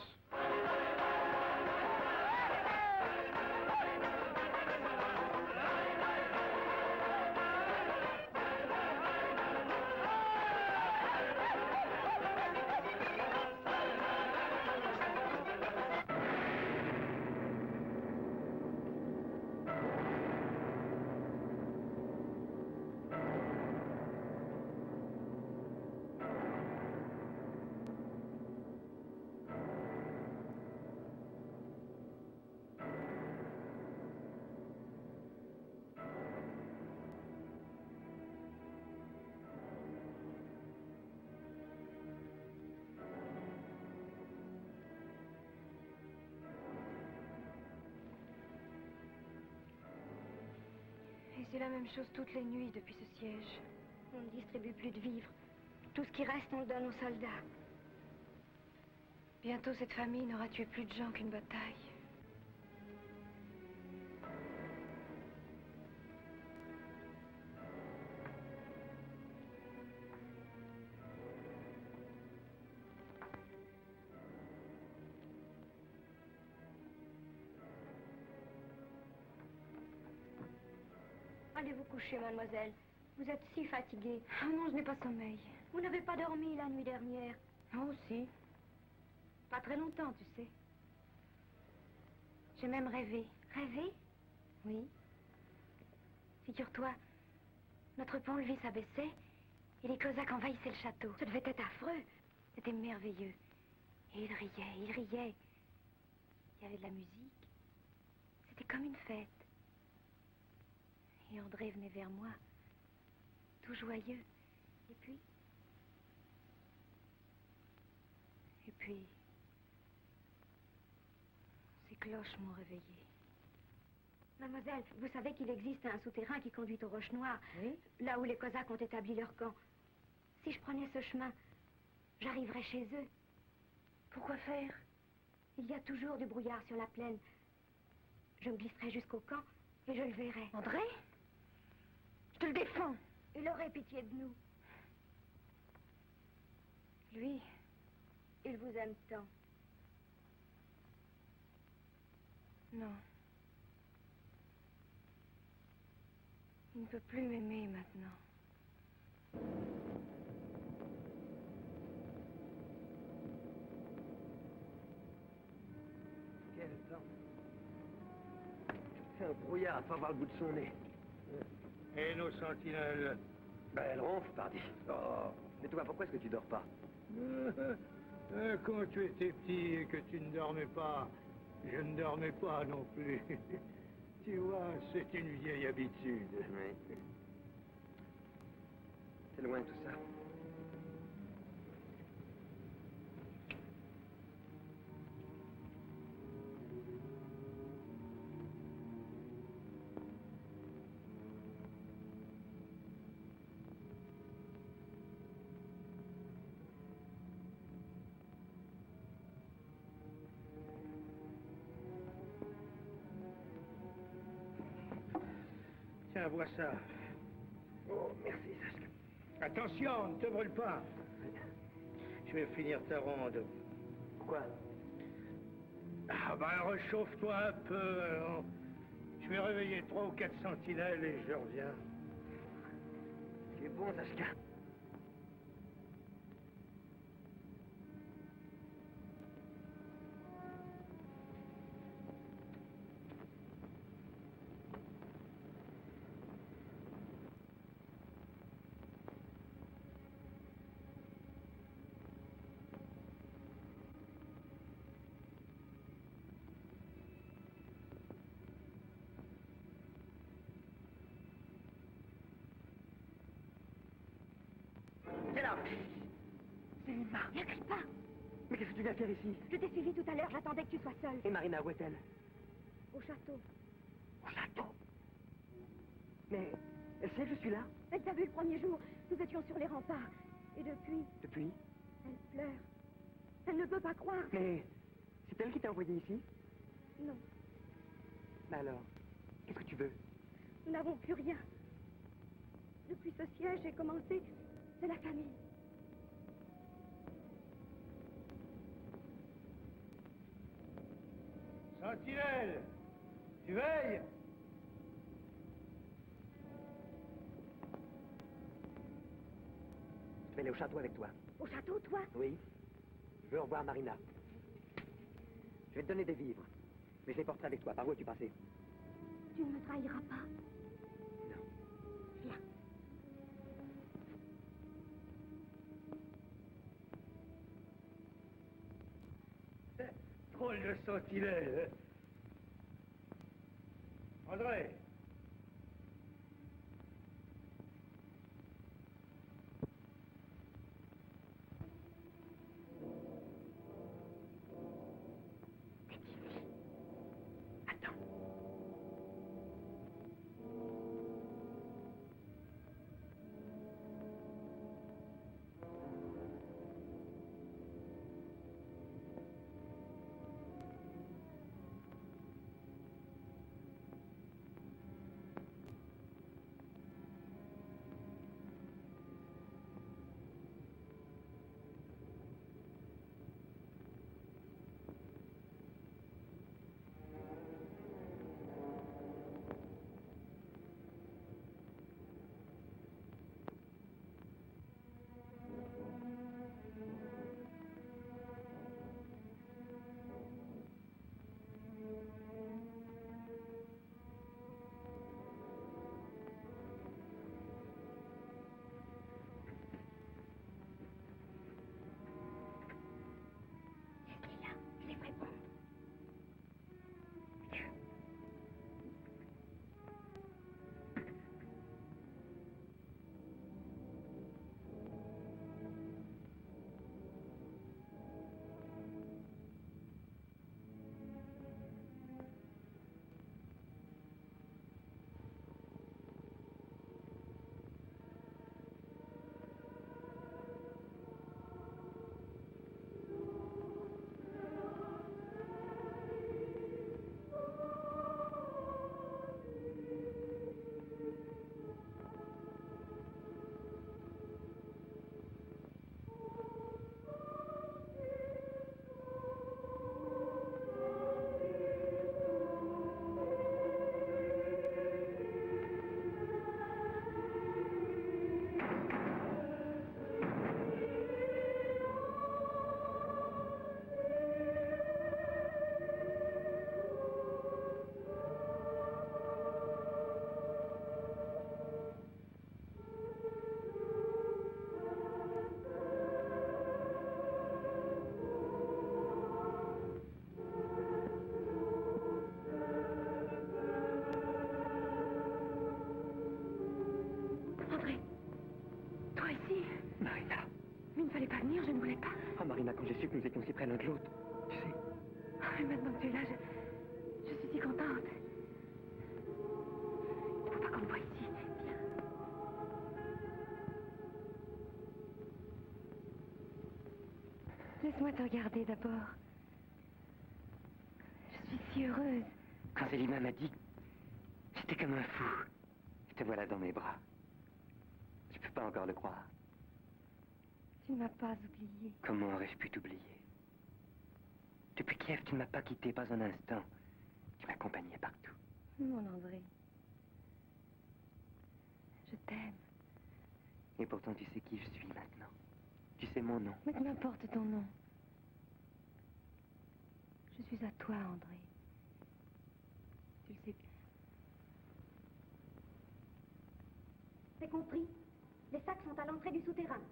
S5: Et c'est la même chose toutes les nuits depuis ce siège. On ne distribue plus de vivres. Tout ce qui reste, on le donne aux soldats. Bientôt, cette famille n'aura tué plus de gens qu'une bataille.
S9: Allez vous coucher, mademoiselle. Vous êtes si fatiguée.
S5: Ah non, je n'ai pas sommeil.
S9: Vous n'avez pas dormi la nuit dernière.
S5: Oh, si. Pas très longtemps, tu sais. J'ai même rêvé.
S9: Rêvé?
S5: Oui. Figure-toi, notre pont-levis s'abaissait et les cosaques envahissaient le château. Ça devait être affreux. C'était merveilleux. Et ils riaient, ils riaient. Il y avait de la musique. C'était comme une fête. Et André venait vers moi, tout joyeux. Et puis... Et puis... Ces cloches m'ont réveillée.
S9: Mademoiselle, vous savez qu'il existe un souterrain qui conduit aux Roches Noires.
S5: Oui?
S9: Là où les Cosaques ont établi leur camp. Si je prenais ce chemin, j'arriverais chez eux.
S5: Pourquoi faire?
S9: Il y a toujours du brouillard sur la plaine. Je me glisserais jusqu'au camp et je le verrais.
S5: André? Je te le défends.
S9: Il aurait pitié de nous.
S5: Lui,
S9: Il vous aime tant.
S5: non. Il ne peut plus m'aimer maintenant.
S3: Quel temps. C'est un brouillard à pas voir le bout de son nez.
S10: Et nos sentinelles?
S3: Ben, elle ronfle, pardi. Oh. Mais toi, pourquoi est-ce que tu dors pas?
S10: Euh, euh, Quand tu étais petit et que tu ne dormais pas, je ne dormais pas non plus. Tu vois, c'est une vieille habitude.
S3: Oui. C'est loin tout ça.
S10: Tiens, vois ça.
S6: Oh, merci, Saskia.
S10: Attention, ne te brûle pas. Je vais finir ta ronde.
S6: Pourquoi?
S10: Ah ben, réchauffe-toi un peu. Alors. Je vais réveiller trois ou quatre sentinelles et je reviens.
S6: C'est bon, Saskia.
S3: C'est là. C'est Lima.
S5: Ne crie pas.
S3: Mais qu'est-ce que tu viens faire ici?
S5: Je t'ai suivi tout à l'heure, j'attendais que tu sois seule.
S3: Et Marina, où est-elle?
S5: Au château.
S3: Au château? Mais elle sait que je suis là?
S5: Elle t'a vu le premier jour. Nous étions sur les remparts. Et depuis...
S3: Depuis?
S5: Elle pleure. Elle ne peut pas croire.
S3: Mais c'est elle qui t'a envoyé ici?
S5: Non,
S3: Mais alors, qu'est-ce que tu veux?
S5: nous n'avons plus rien. Depuis ce siège, j'ai commencé... C'est la famille.
S10: Sentinelle, tu veilles?
S3: Je vais aller au château avec toi.
S5: Au château, toi?
S3: Oui. Je veux revoir Marina. Je vais te donner des vivres. Mais je les porterai avec toi. Par où es-tu passé?
S5: Tu ne me trahiras pas?
S3: Non.
S5: Viens.
S10: Drôle de sentinelle. André.
S3: Attends. Marina, quand j'ai su que nous étions si près l'un de l'autre, tu sais.
S5: Et maintenant que tu es là, je, je suis si contente. Il ne faut pas qu'on le voie ici. Viens. Laisse-moi te regarder d'abord. Je suis si heureuse.
S3: Quand Zélima m'a dit, j'étais comme un fou. Et te voilà dans mes bras. peux pas encore le croire.
S5: Tu ne m'as pas oublié.
S3: Comment aurais-je pu t'oublier? Depuis Kiev, tu ne m'as pas quitté, pas un instant. Tu m'accompagnais partout.
S5: Mon André. Je t'aime.
S3: Et pourtant, tu sais qui je suis maintenant. Tu sais mon nom.
S5: Mais que m'importe ton nom. Je suis à toi, André. Tu le sais bien.
S9: C'est compris. Les sacs sont à l'entrée du souterrain.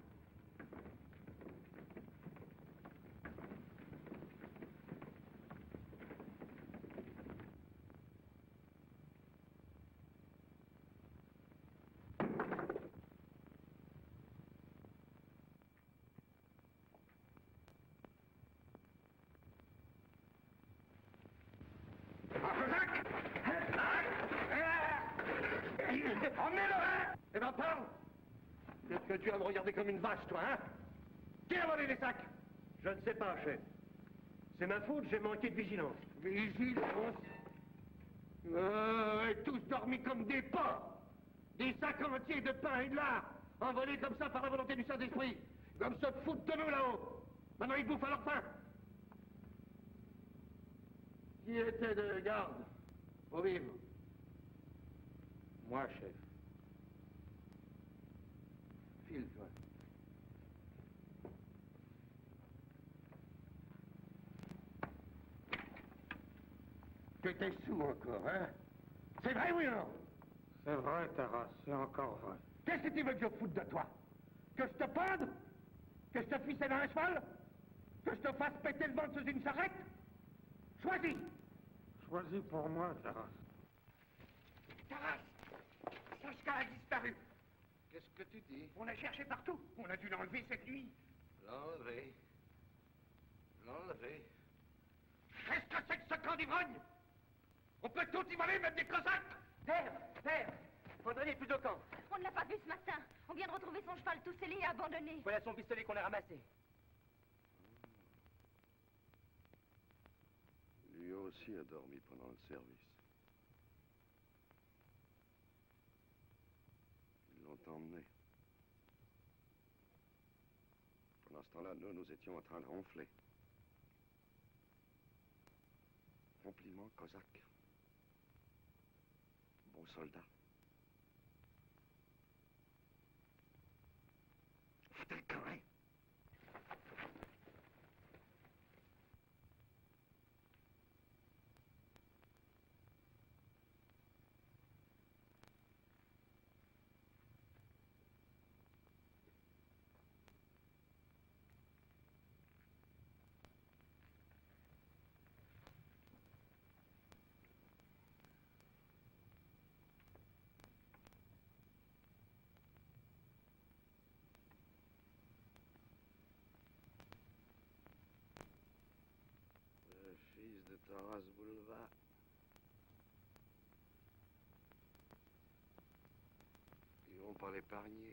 S6: Emmenez-le! Eh ben, parle! Qu'est-ce que tu vas me regarder comme une vache, toi, hein? Qui a volé les sacs?
S7: Je ne sais pas, chef. C'est ma faute, j'ai manqué de vigilance.
S6: Vigilance? Euh, et tous dormis comme des porcs! Des sacs entiers de pain et de lard, envolés comme ça par la volonté du Saint-Esprit, comme se foutent de nous là-haut. Maintenant, ils bouffent à leur faim. Qui était de garde? Au vivre.
S8: Moi, chef.
S6: File-toi. Que t'es sous encore, hein? C'est vrai, oui ou non?
S8: C'est vrai, Taras, c'est encore vrai.
S6: Qu'est-ce que tu veux que je foute de toi? Que je te pende? Que je te ficelle à un cheval? Que je te fasse péter le ventre sous une charrette? Choisis!
S8: Choisis pour moi, Taras.
S6: Taras! Sache qu'elle a disparu. Qu'est-ce que tu dis? On l'a cherché partout. On a dû l'enlever cette nuit. L'enlever? L'enlever? Qu'est-ce que c'est que ce camp d'ivrogne? On peut tout y voler, même des cosaques!
S2: Père, père, faut donner plus au camp.
S4: On ne l'a pas vu ce matin. On vient de retrouver son cheval tout scellé et abandonné.
S2: Voilà son pistolet qu'on a ramassé.
S6: Lui aussi a dormi pendant le service. Ils l'ont emmené. Pendant ce temps-là, nous, nous étions en train de ronfler. Compliment cosaque. Bon soldat. Foutez le camp, hein? Le fils de Taras Bulba. Ils vont pas l'épargner.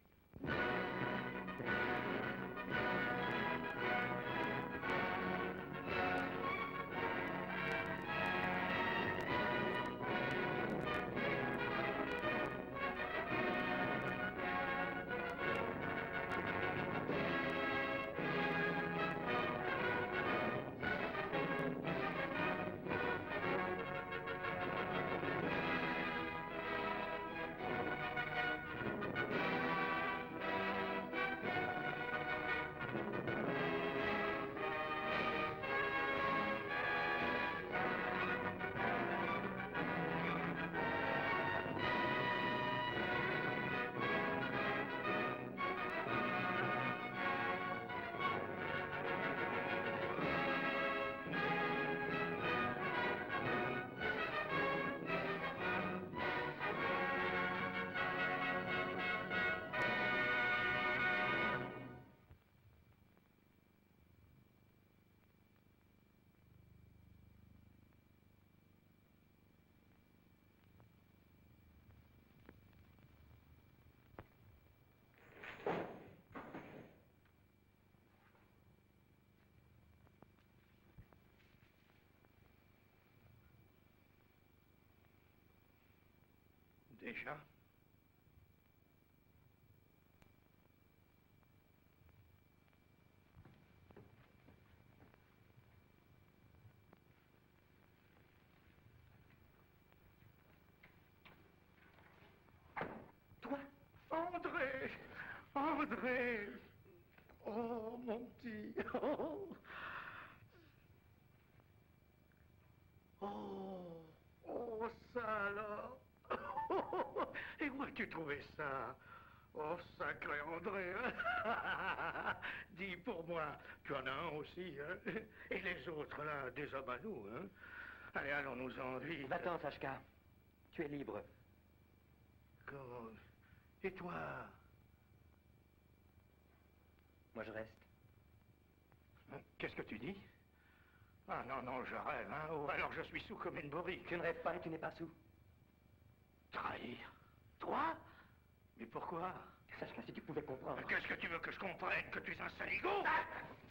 S6: Déjà?
S7: André! Oh, mon petit! Oh! Oh! Oh, ça alors! Et où as-tu trouvé ça? Oh, sacré André! Hein? Dis pour moi, tu en as un aussi, hein? Et les autres, là, des hommes à nous, hein? Allez, allons-nous-en vite.
S3: Va-t'en, Sachka. Tu es libre.
S7: Comment? Et toi?
S3: Moi, je reste.
S7: Qu'est-ce que tu dis? Ah non, non, je rêve, hein? Ou alors je suis sous comme une bourrique.
S3: Tu ne rêves pas et tu n'es pas sous.
S7: Trahir? Toi? Mais pourquoi?
S3: Sachka, si tu pouvais comprendre.
S7: Qu'est-ce que tu veux que je comprenne? Que tu es un saligo? Ah!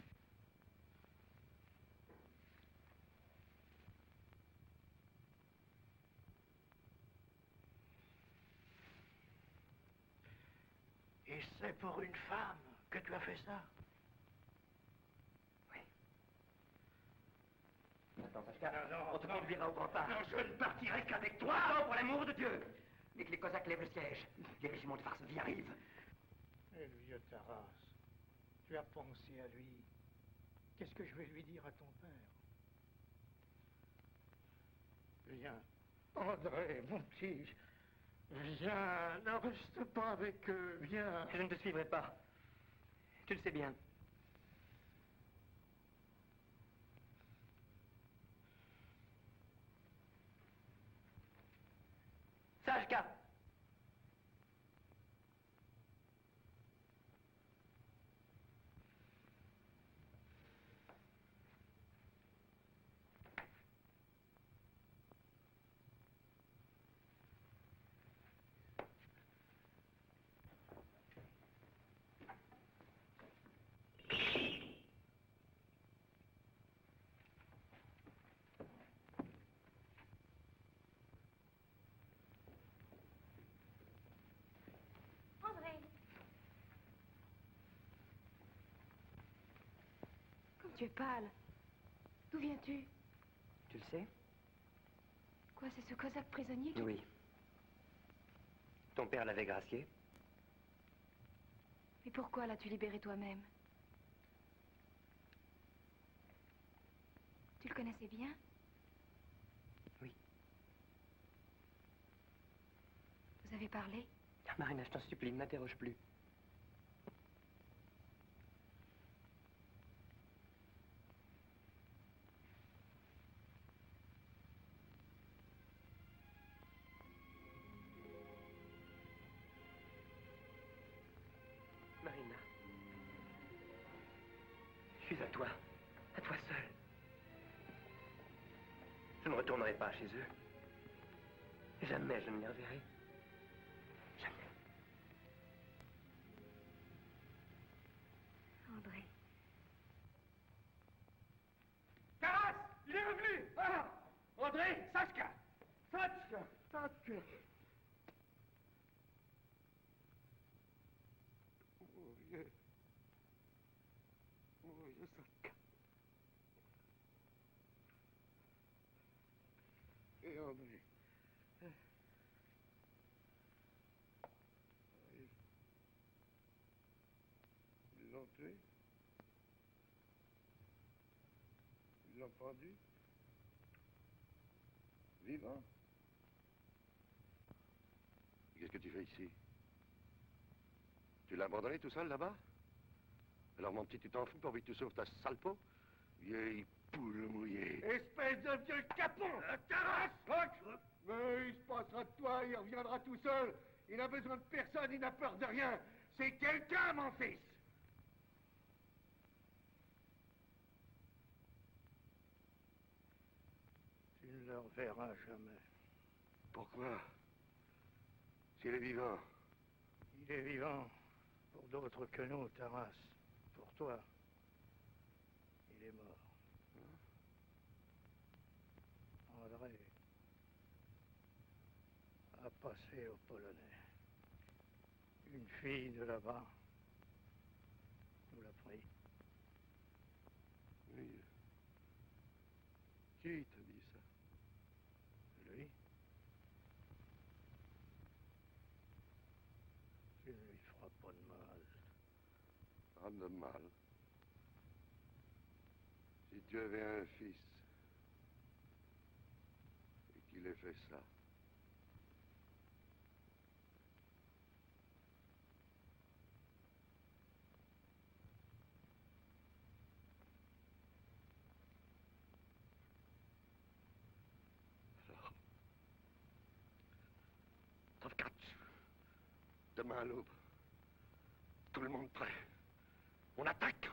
S7: Et c'est pour une femme que tu as fait ça?
S3: Oui. Attends, Sachka,
S7: non, non,
S3: on te
S7: non.
S3: conduira au grand parc.
S7: Non, je ne partirai qu'avec toi!
S3: Non, pour l'amour de Dieu! Dès que les Cosaques lèvent le siège, les régiments de Varsovie arrivent.
S7: Eh, le vieux Taras, tu as pensé à lui. Qu'est-ce que je vais lui dire à ton père? Viens, André, mon petit, viens, ne reste pas avec eux, viens.
S3: Je ne te suivrai pas. Tu le sais bien. Sachka!
S5: André. Comme tu es pâle. D'où viens-tu?
S3: Tu le sais?
S5: Quoi, c'est ce cosaque prisonnier qui...
S3: Oui. Ton père l'avait gracié.
S5: Mais pourquoi l'as-tu libéré toi-même? Tu le connaissais bien?
S3: Oui.
S5: Vous avez parlé?
S3: Ah, Marina, je t'en supplie, ne m'interroge plus. Marina. Je suis à toi. À toi seule. Je ne retournerai pas chez eux. Jamais je ne les reverrai. Jamais.
S5: André.
S7: Taras, il est revenu! Ah! André, Sachka! Sachka! Sachka! Oh, vieux. Oh, vieux Sachka. Et André. Ils l'ont tué? Ils l'ont pendu? Vivant?
S6: Qu'est-ce que tu fais ici? Tu l'as abandonné tout seul là-bas? Alors mon petit, tu t'en fous pourvu que tu sauves ta sale peau? Vieille poule mouillée.
S7: Espèce de vieux capon! Taras! Mais il se passera de toi, il reviendra tout seul. Il n'a besoin de personne, il n'a peur de rien. C'est quelqu'un, mon fils! Tu ne le reverras jamais.
S6: Pourquoi? S'il est vivant.
S7: Il est vivant pour d'autres que nous, Taras. Pour toi, il est mort. André a passé au Polonais. Une fille de là-bas nous l'a pris.
S6: Oui. Qui t'a dit ça?
S7: Lui? Tu ne lui feras pas de mal.
S6: Pas de mal. Si tu avais un fils et qu'il ait fait ça. Alors, Tovkatch, demain à l'aube, tout le monde prêt. On attaque!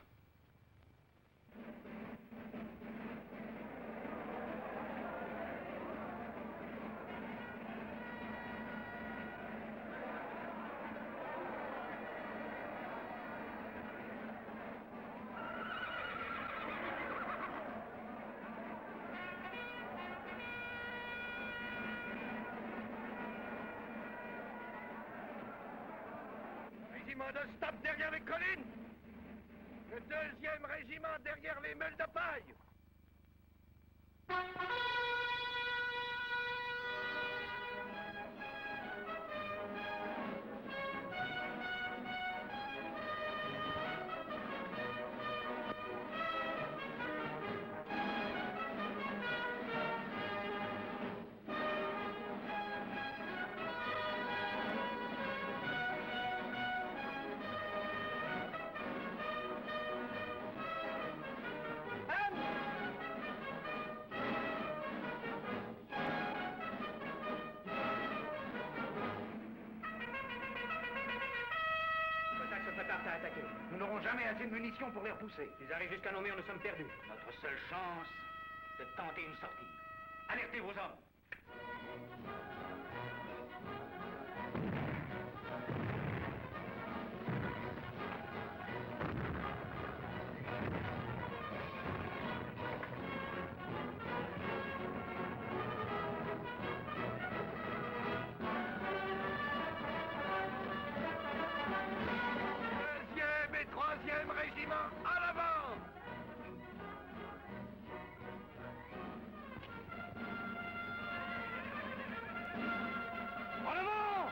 S6: Régiment de staff derrière les collines! Le deuxième régiment derrière les meules de paille!
S11: Nous n'aurons jamais assez de munitions pour les repousser. Ils arrivent jusqu'à nos murs, nous sommes perdus. Notre seule chance, c'est de tenter une sortie. Alertez vos hommes.
S6: Troisième régiment, à l'avant! En avant!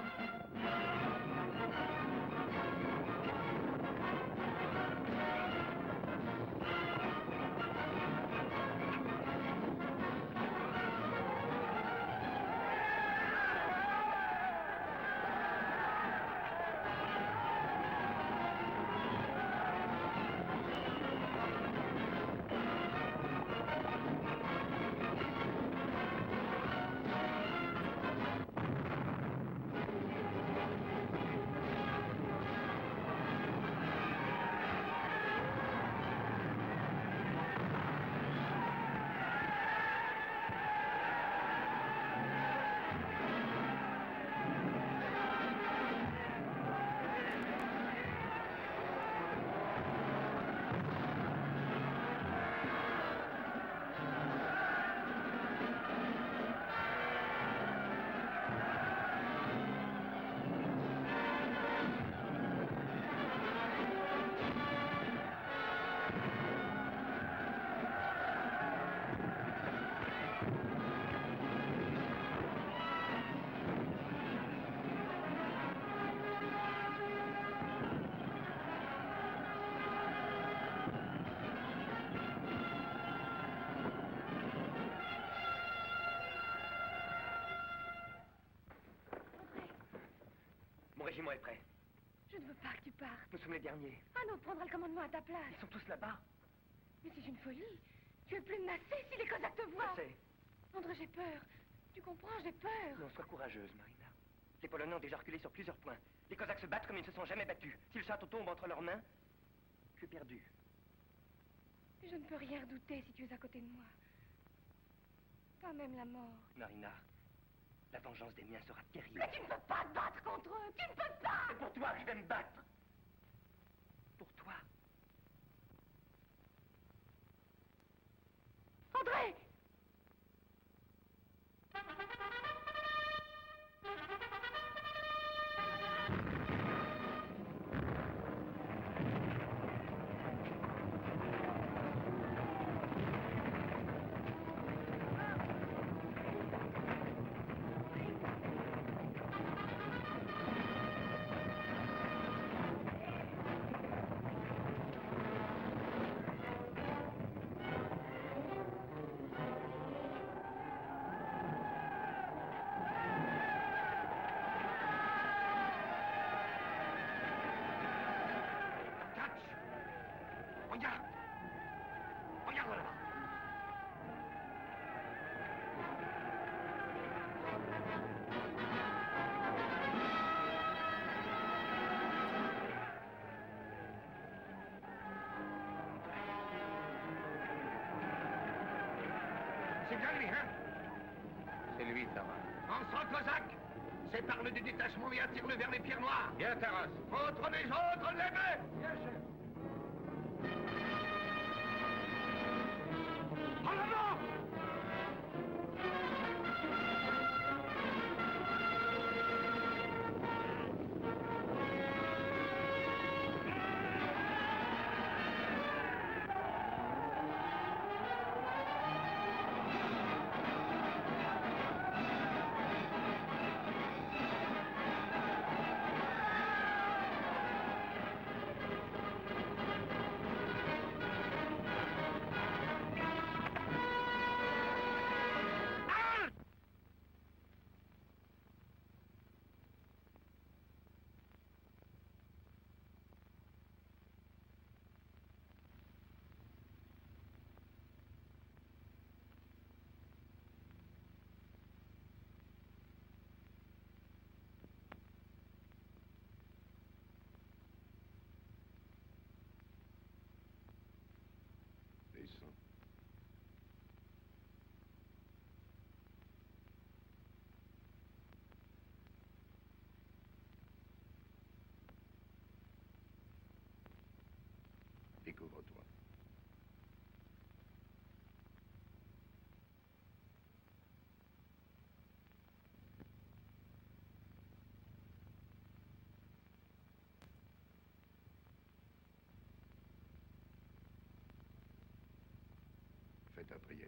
S3: Mon régiment est prêt.
S5: Je ne veux pas que tu partes.
S3: Nous sommes les derniers.
S5: Un autre prendra le commandement à ta place.
S3: Ils sont tous là-bas.
S5: Mais c'est une folie. Tu es plus menacé si les Cosaques te voient.
S3: Je sais.
S5: André, j'ai peur. Tu comprends, j'ai peur.
S3: Non, sois courageuse, Marina. Les Polonais ont déjà reculé sur plusieurs points. Les Cosaques se battent comme ils ne se sont jamais battus. Si le château tombe entre leurs mains, tu es perdu.
S5: Je ne peux rien redouter si tu es à côté de moi. Pas même la mort.
S3: Marina, la vengeance des miens sera terrible.
S5: Mais tu ne peux pas te battre contre eux. Tu ne peux pas.
S3: C'est pour toi que je vais me battre. Pour toi.
S5: André!
S6: C'est bien lui, hein?
S8: C'est lui, Taras.
S6: Ensemble, cosaque! Sépare-le du détachement et attire-le vers les pierres noires!
S8: Bien, Taras.
S6: Entre les autres, les mains! Bien, chef! En avant! Descends. Découvre-toi. Fais ta prière.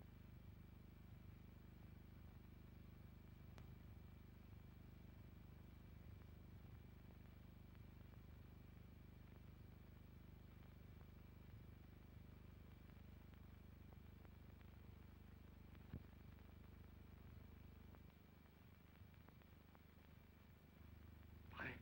S6: Prêt?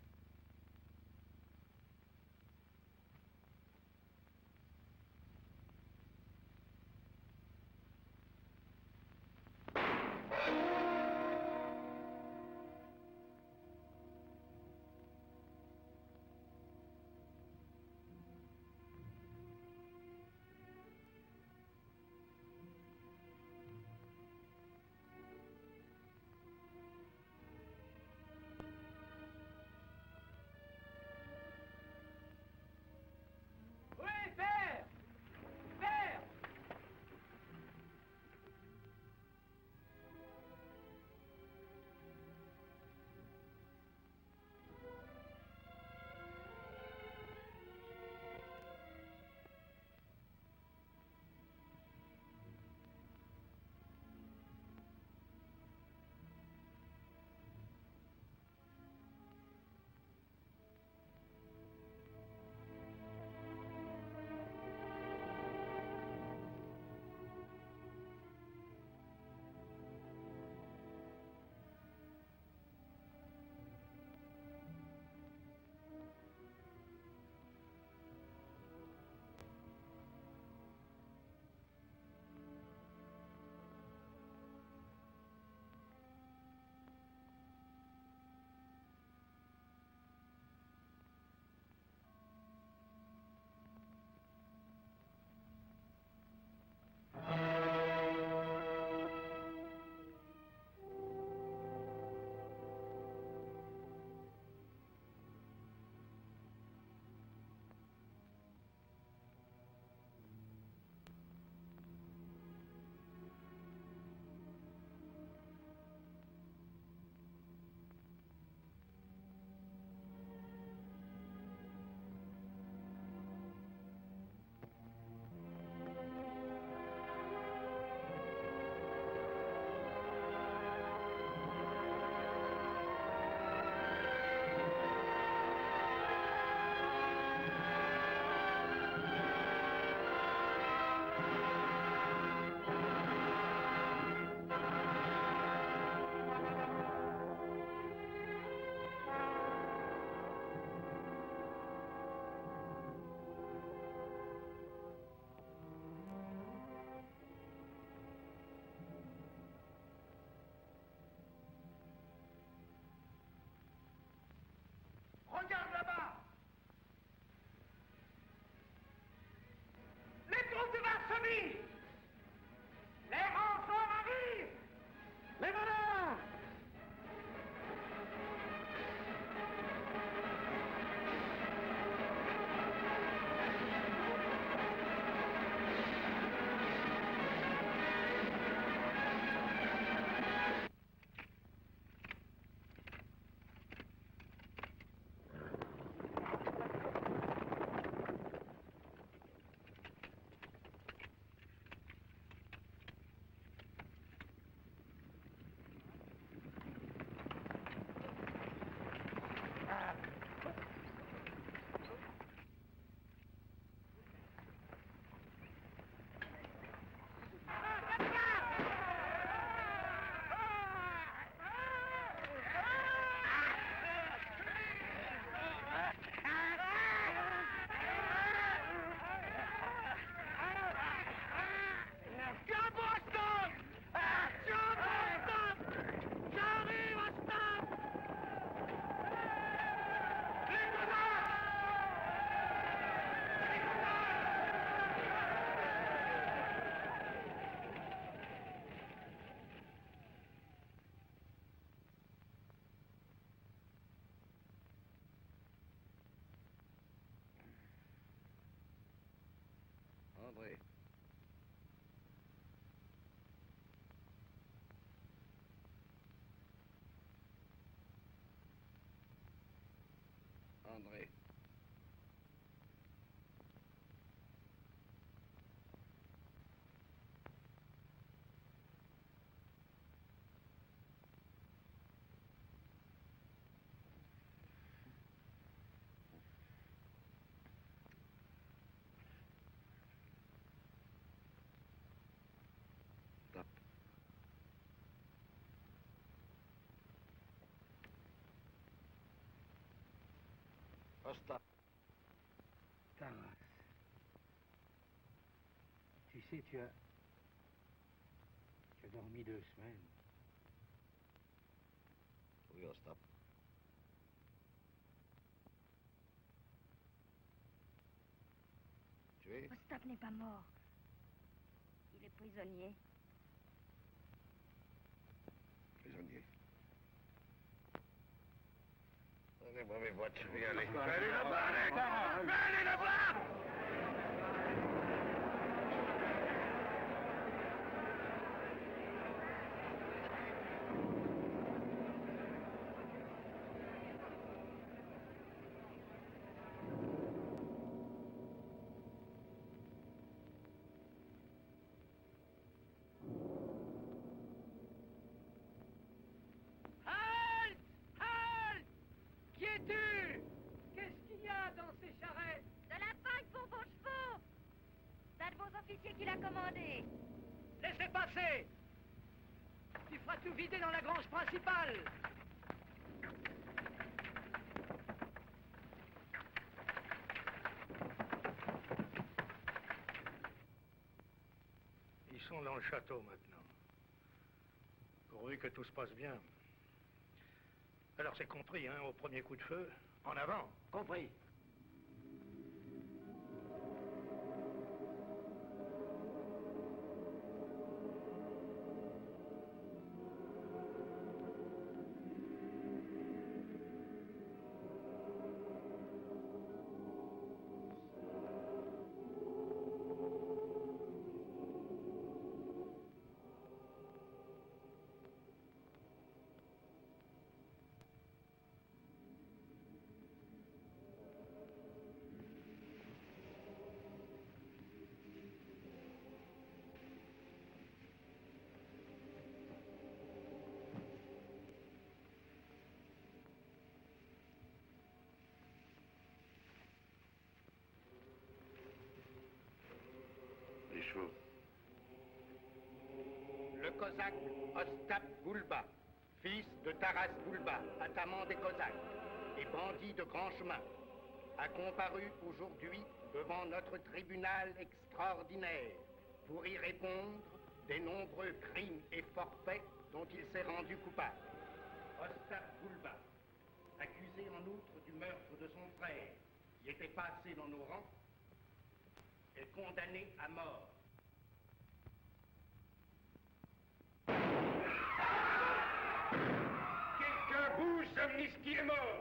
S6: André. André. Stop. Oh, stop.
S10: Taras. Tu sais, tu as... Tu as dormi deux semaines.
S6: Oui, oh, stop. Tu es?
S5: Ostap n'est pas mort. Il est prisonnier.
S6: Prisonnier. Donnez-moi mes boîtes, je vais y aller. Allez là-bas, Alex! Allez là-bas!
S13: Halte! Halte! Qui es-tu? Qu'est-ce qu'il y a dans ces charrettes?
S4: De la paille pour vos chevaux! C'est un de vos officiers qui l'a commandé.
S13: Laissez passer! Tu feras tout vider dans la grange principale!
S10: Ils sont dans le château maintenant. Pourvu que tout se passe bien. Alors c'est compris, hein, au premier coup de feu, en avant.
S2: Compris.
S6: Les chevaux.
S14: Le cosaque Taras Bulba, fils de Taras Bulba, atamant des cosaques et bandit de grand chemin, a comparu aujourd'hui devant notre tribunal extraordinaire pour y répondre des nombreux crimes et forfaits dont il s'est rendu coupable. Taras Bulba, accusé en outre du meurtre de son frère, qui était passé dans nos rangs, est condamné à mort.
S10: Quelqu'un bouge, Zamniski est mort!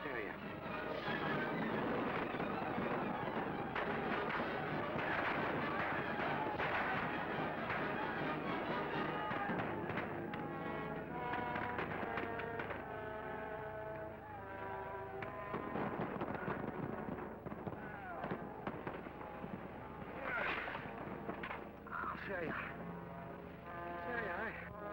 S6: C'est rien. C'est rien. C'est rien, hein.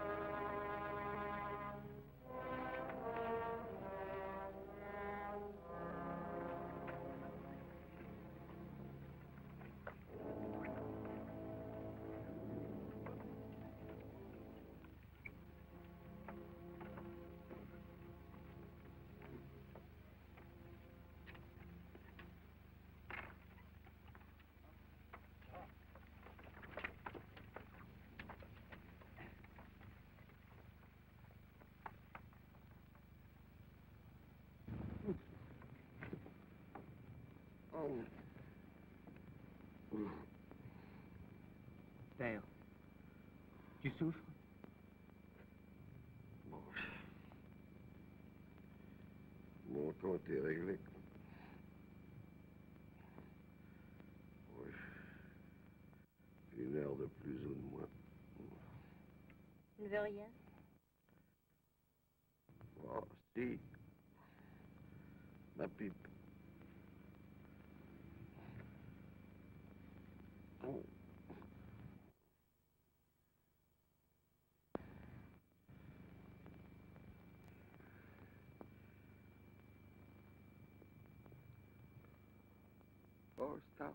S3: Père, tu souffres?
S6: Bon. Mon compte est réglé. Oui. Une heure de plus ou de moins.
S9: Tu ne veux rien?
S6: Oh, si. Ma pipe. Oh. Oh, stop.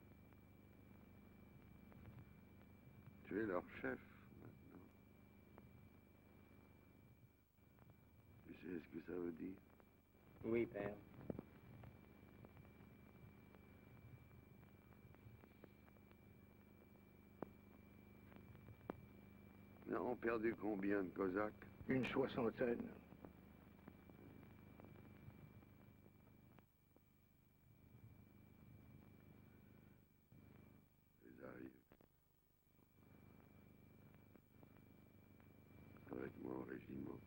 S6: Tu es leur chef maintenant. Tu sais ce que ça veut dire?
S3: Oui, père.
S6: Ils ont perdu combien de cosaques?
S14: Une soixantaine.
S6: Ils arrivent. Avec moi au régiment.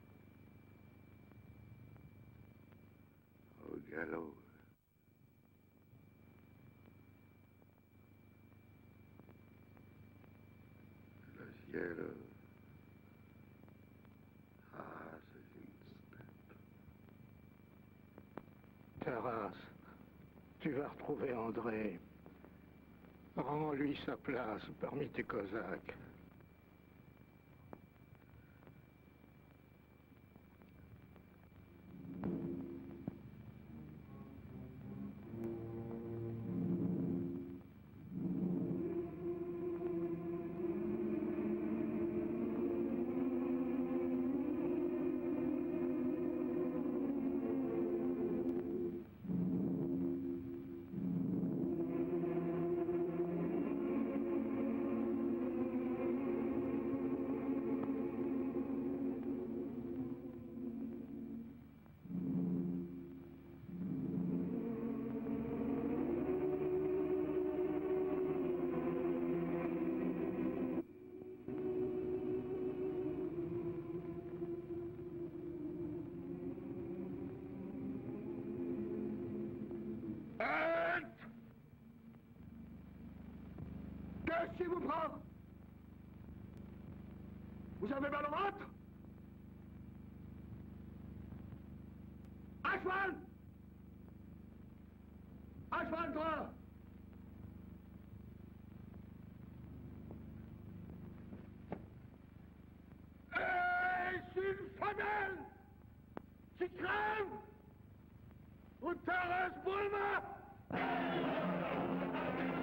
S6: Au galop. Le ciel. Ah, c'est une steppe.
S14: Taras, tu vas retrouver André. Rends-lui sa place parmi tes cosaques.
S6: Qu'est-ce qui vous prend? Vous avez mal au ventre? À cheval! À cheval, toi! Est-ce une femelle qui crève? Ou Taras Bulba?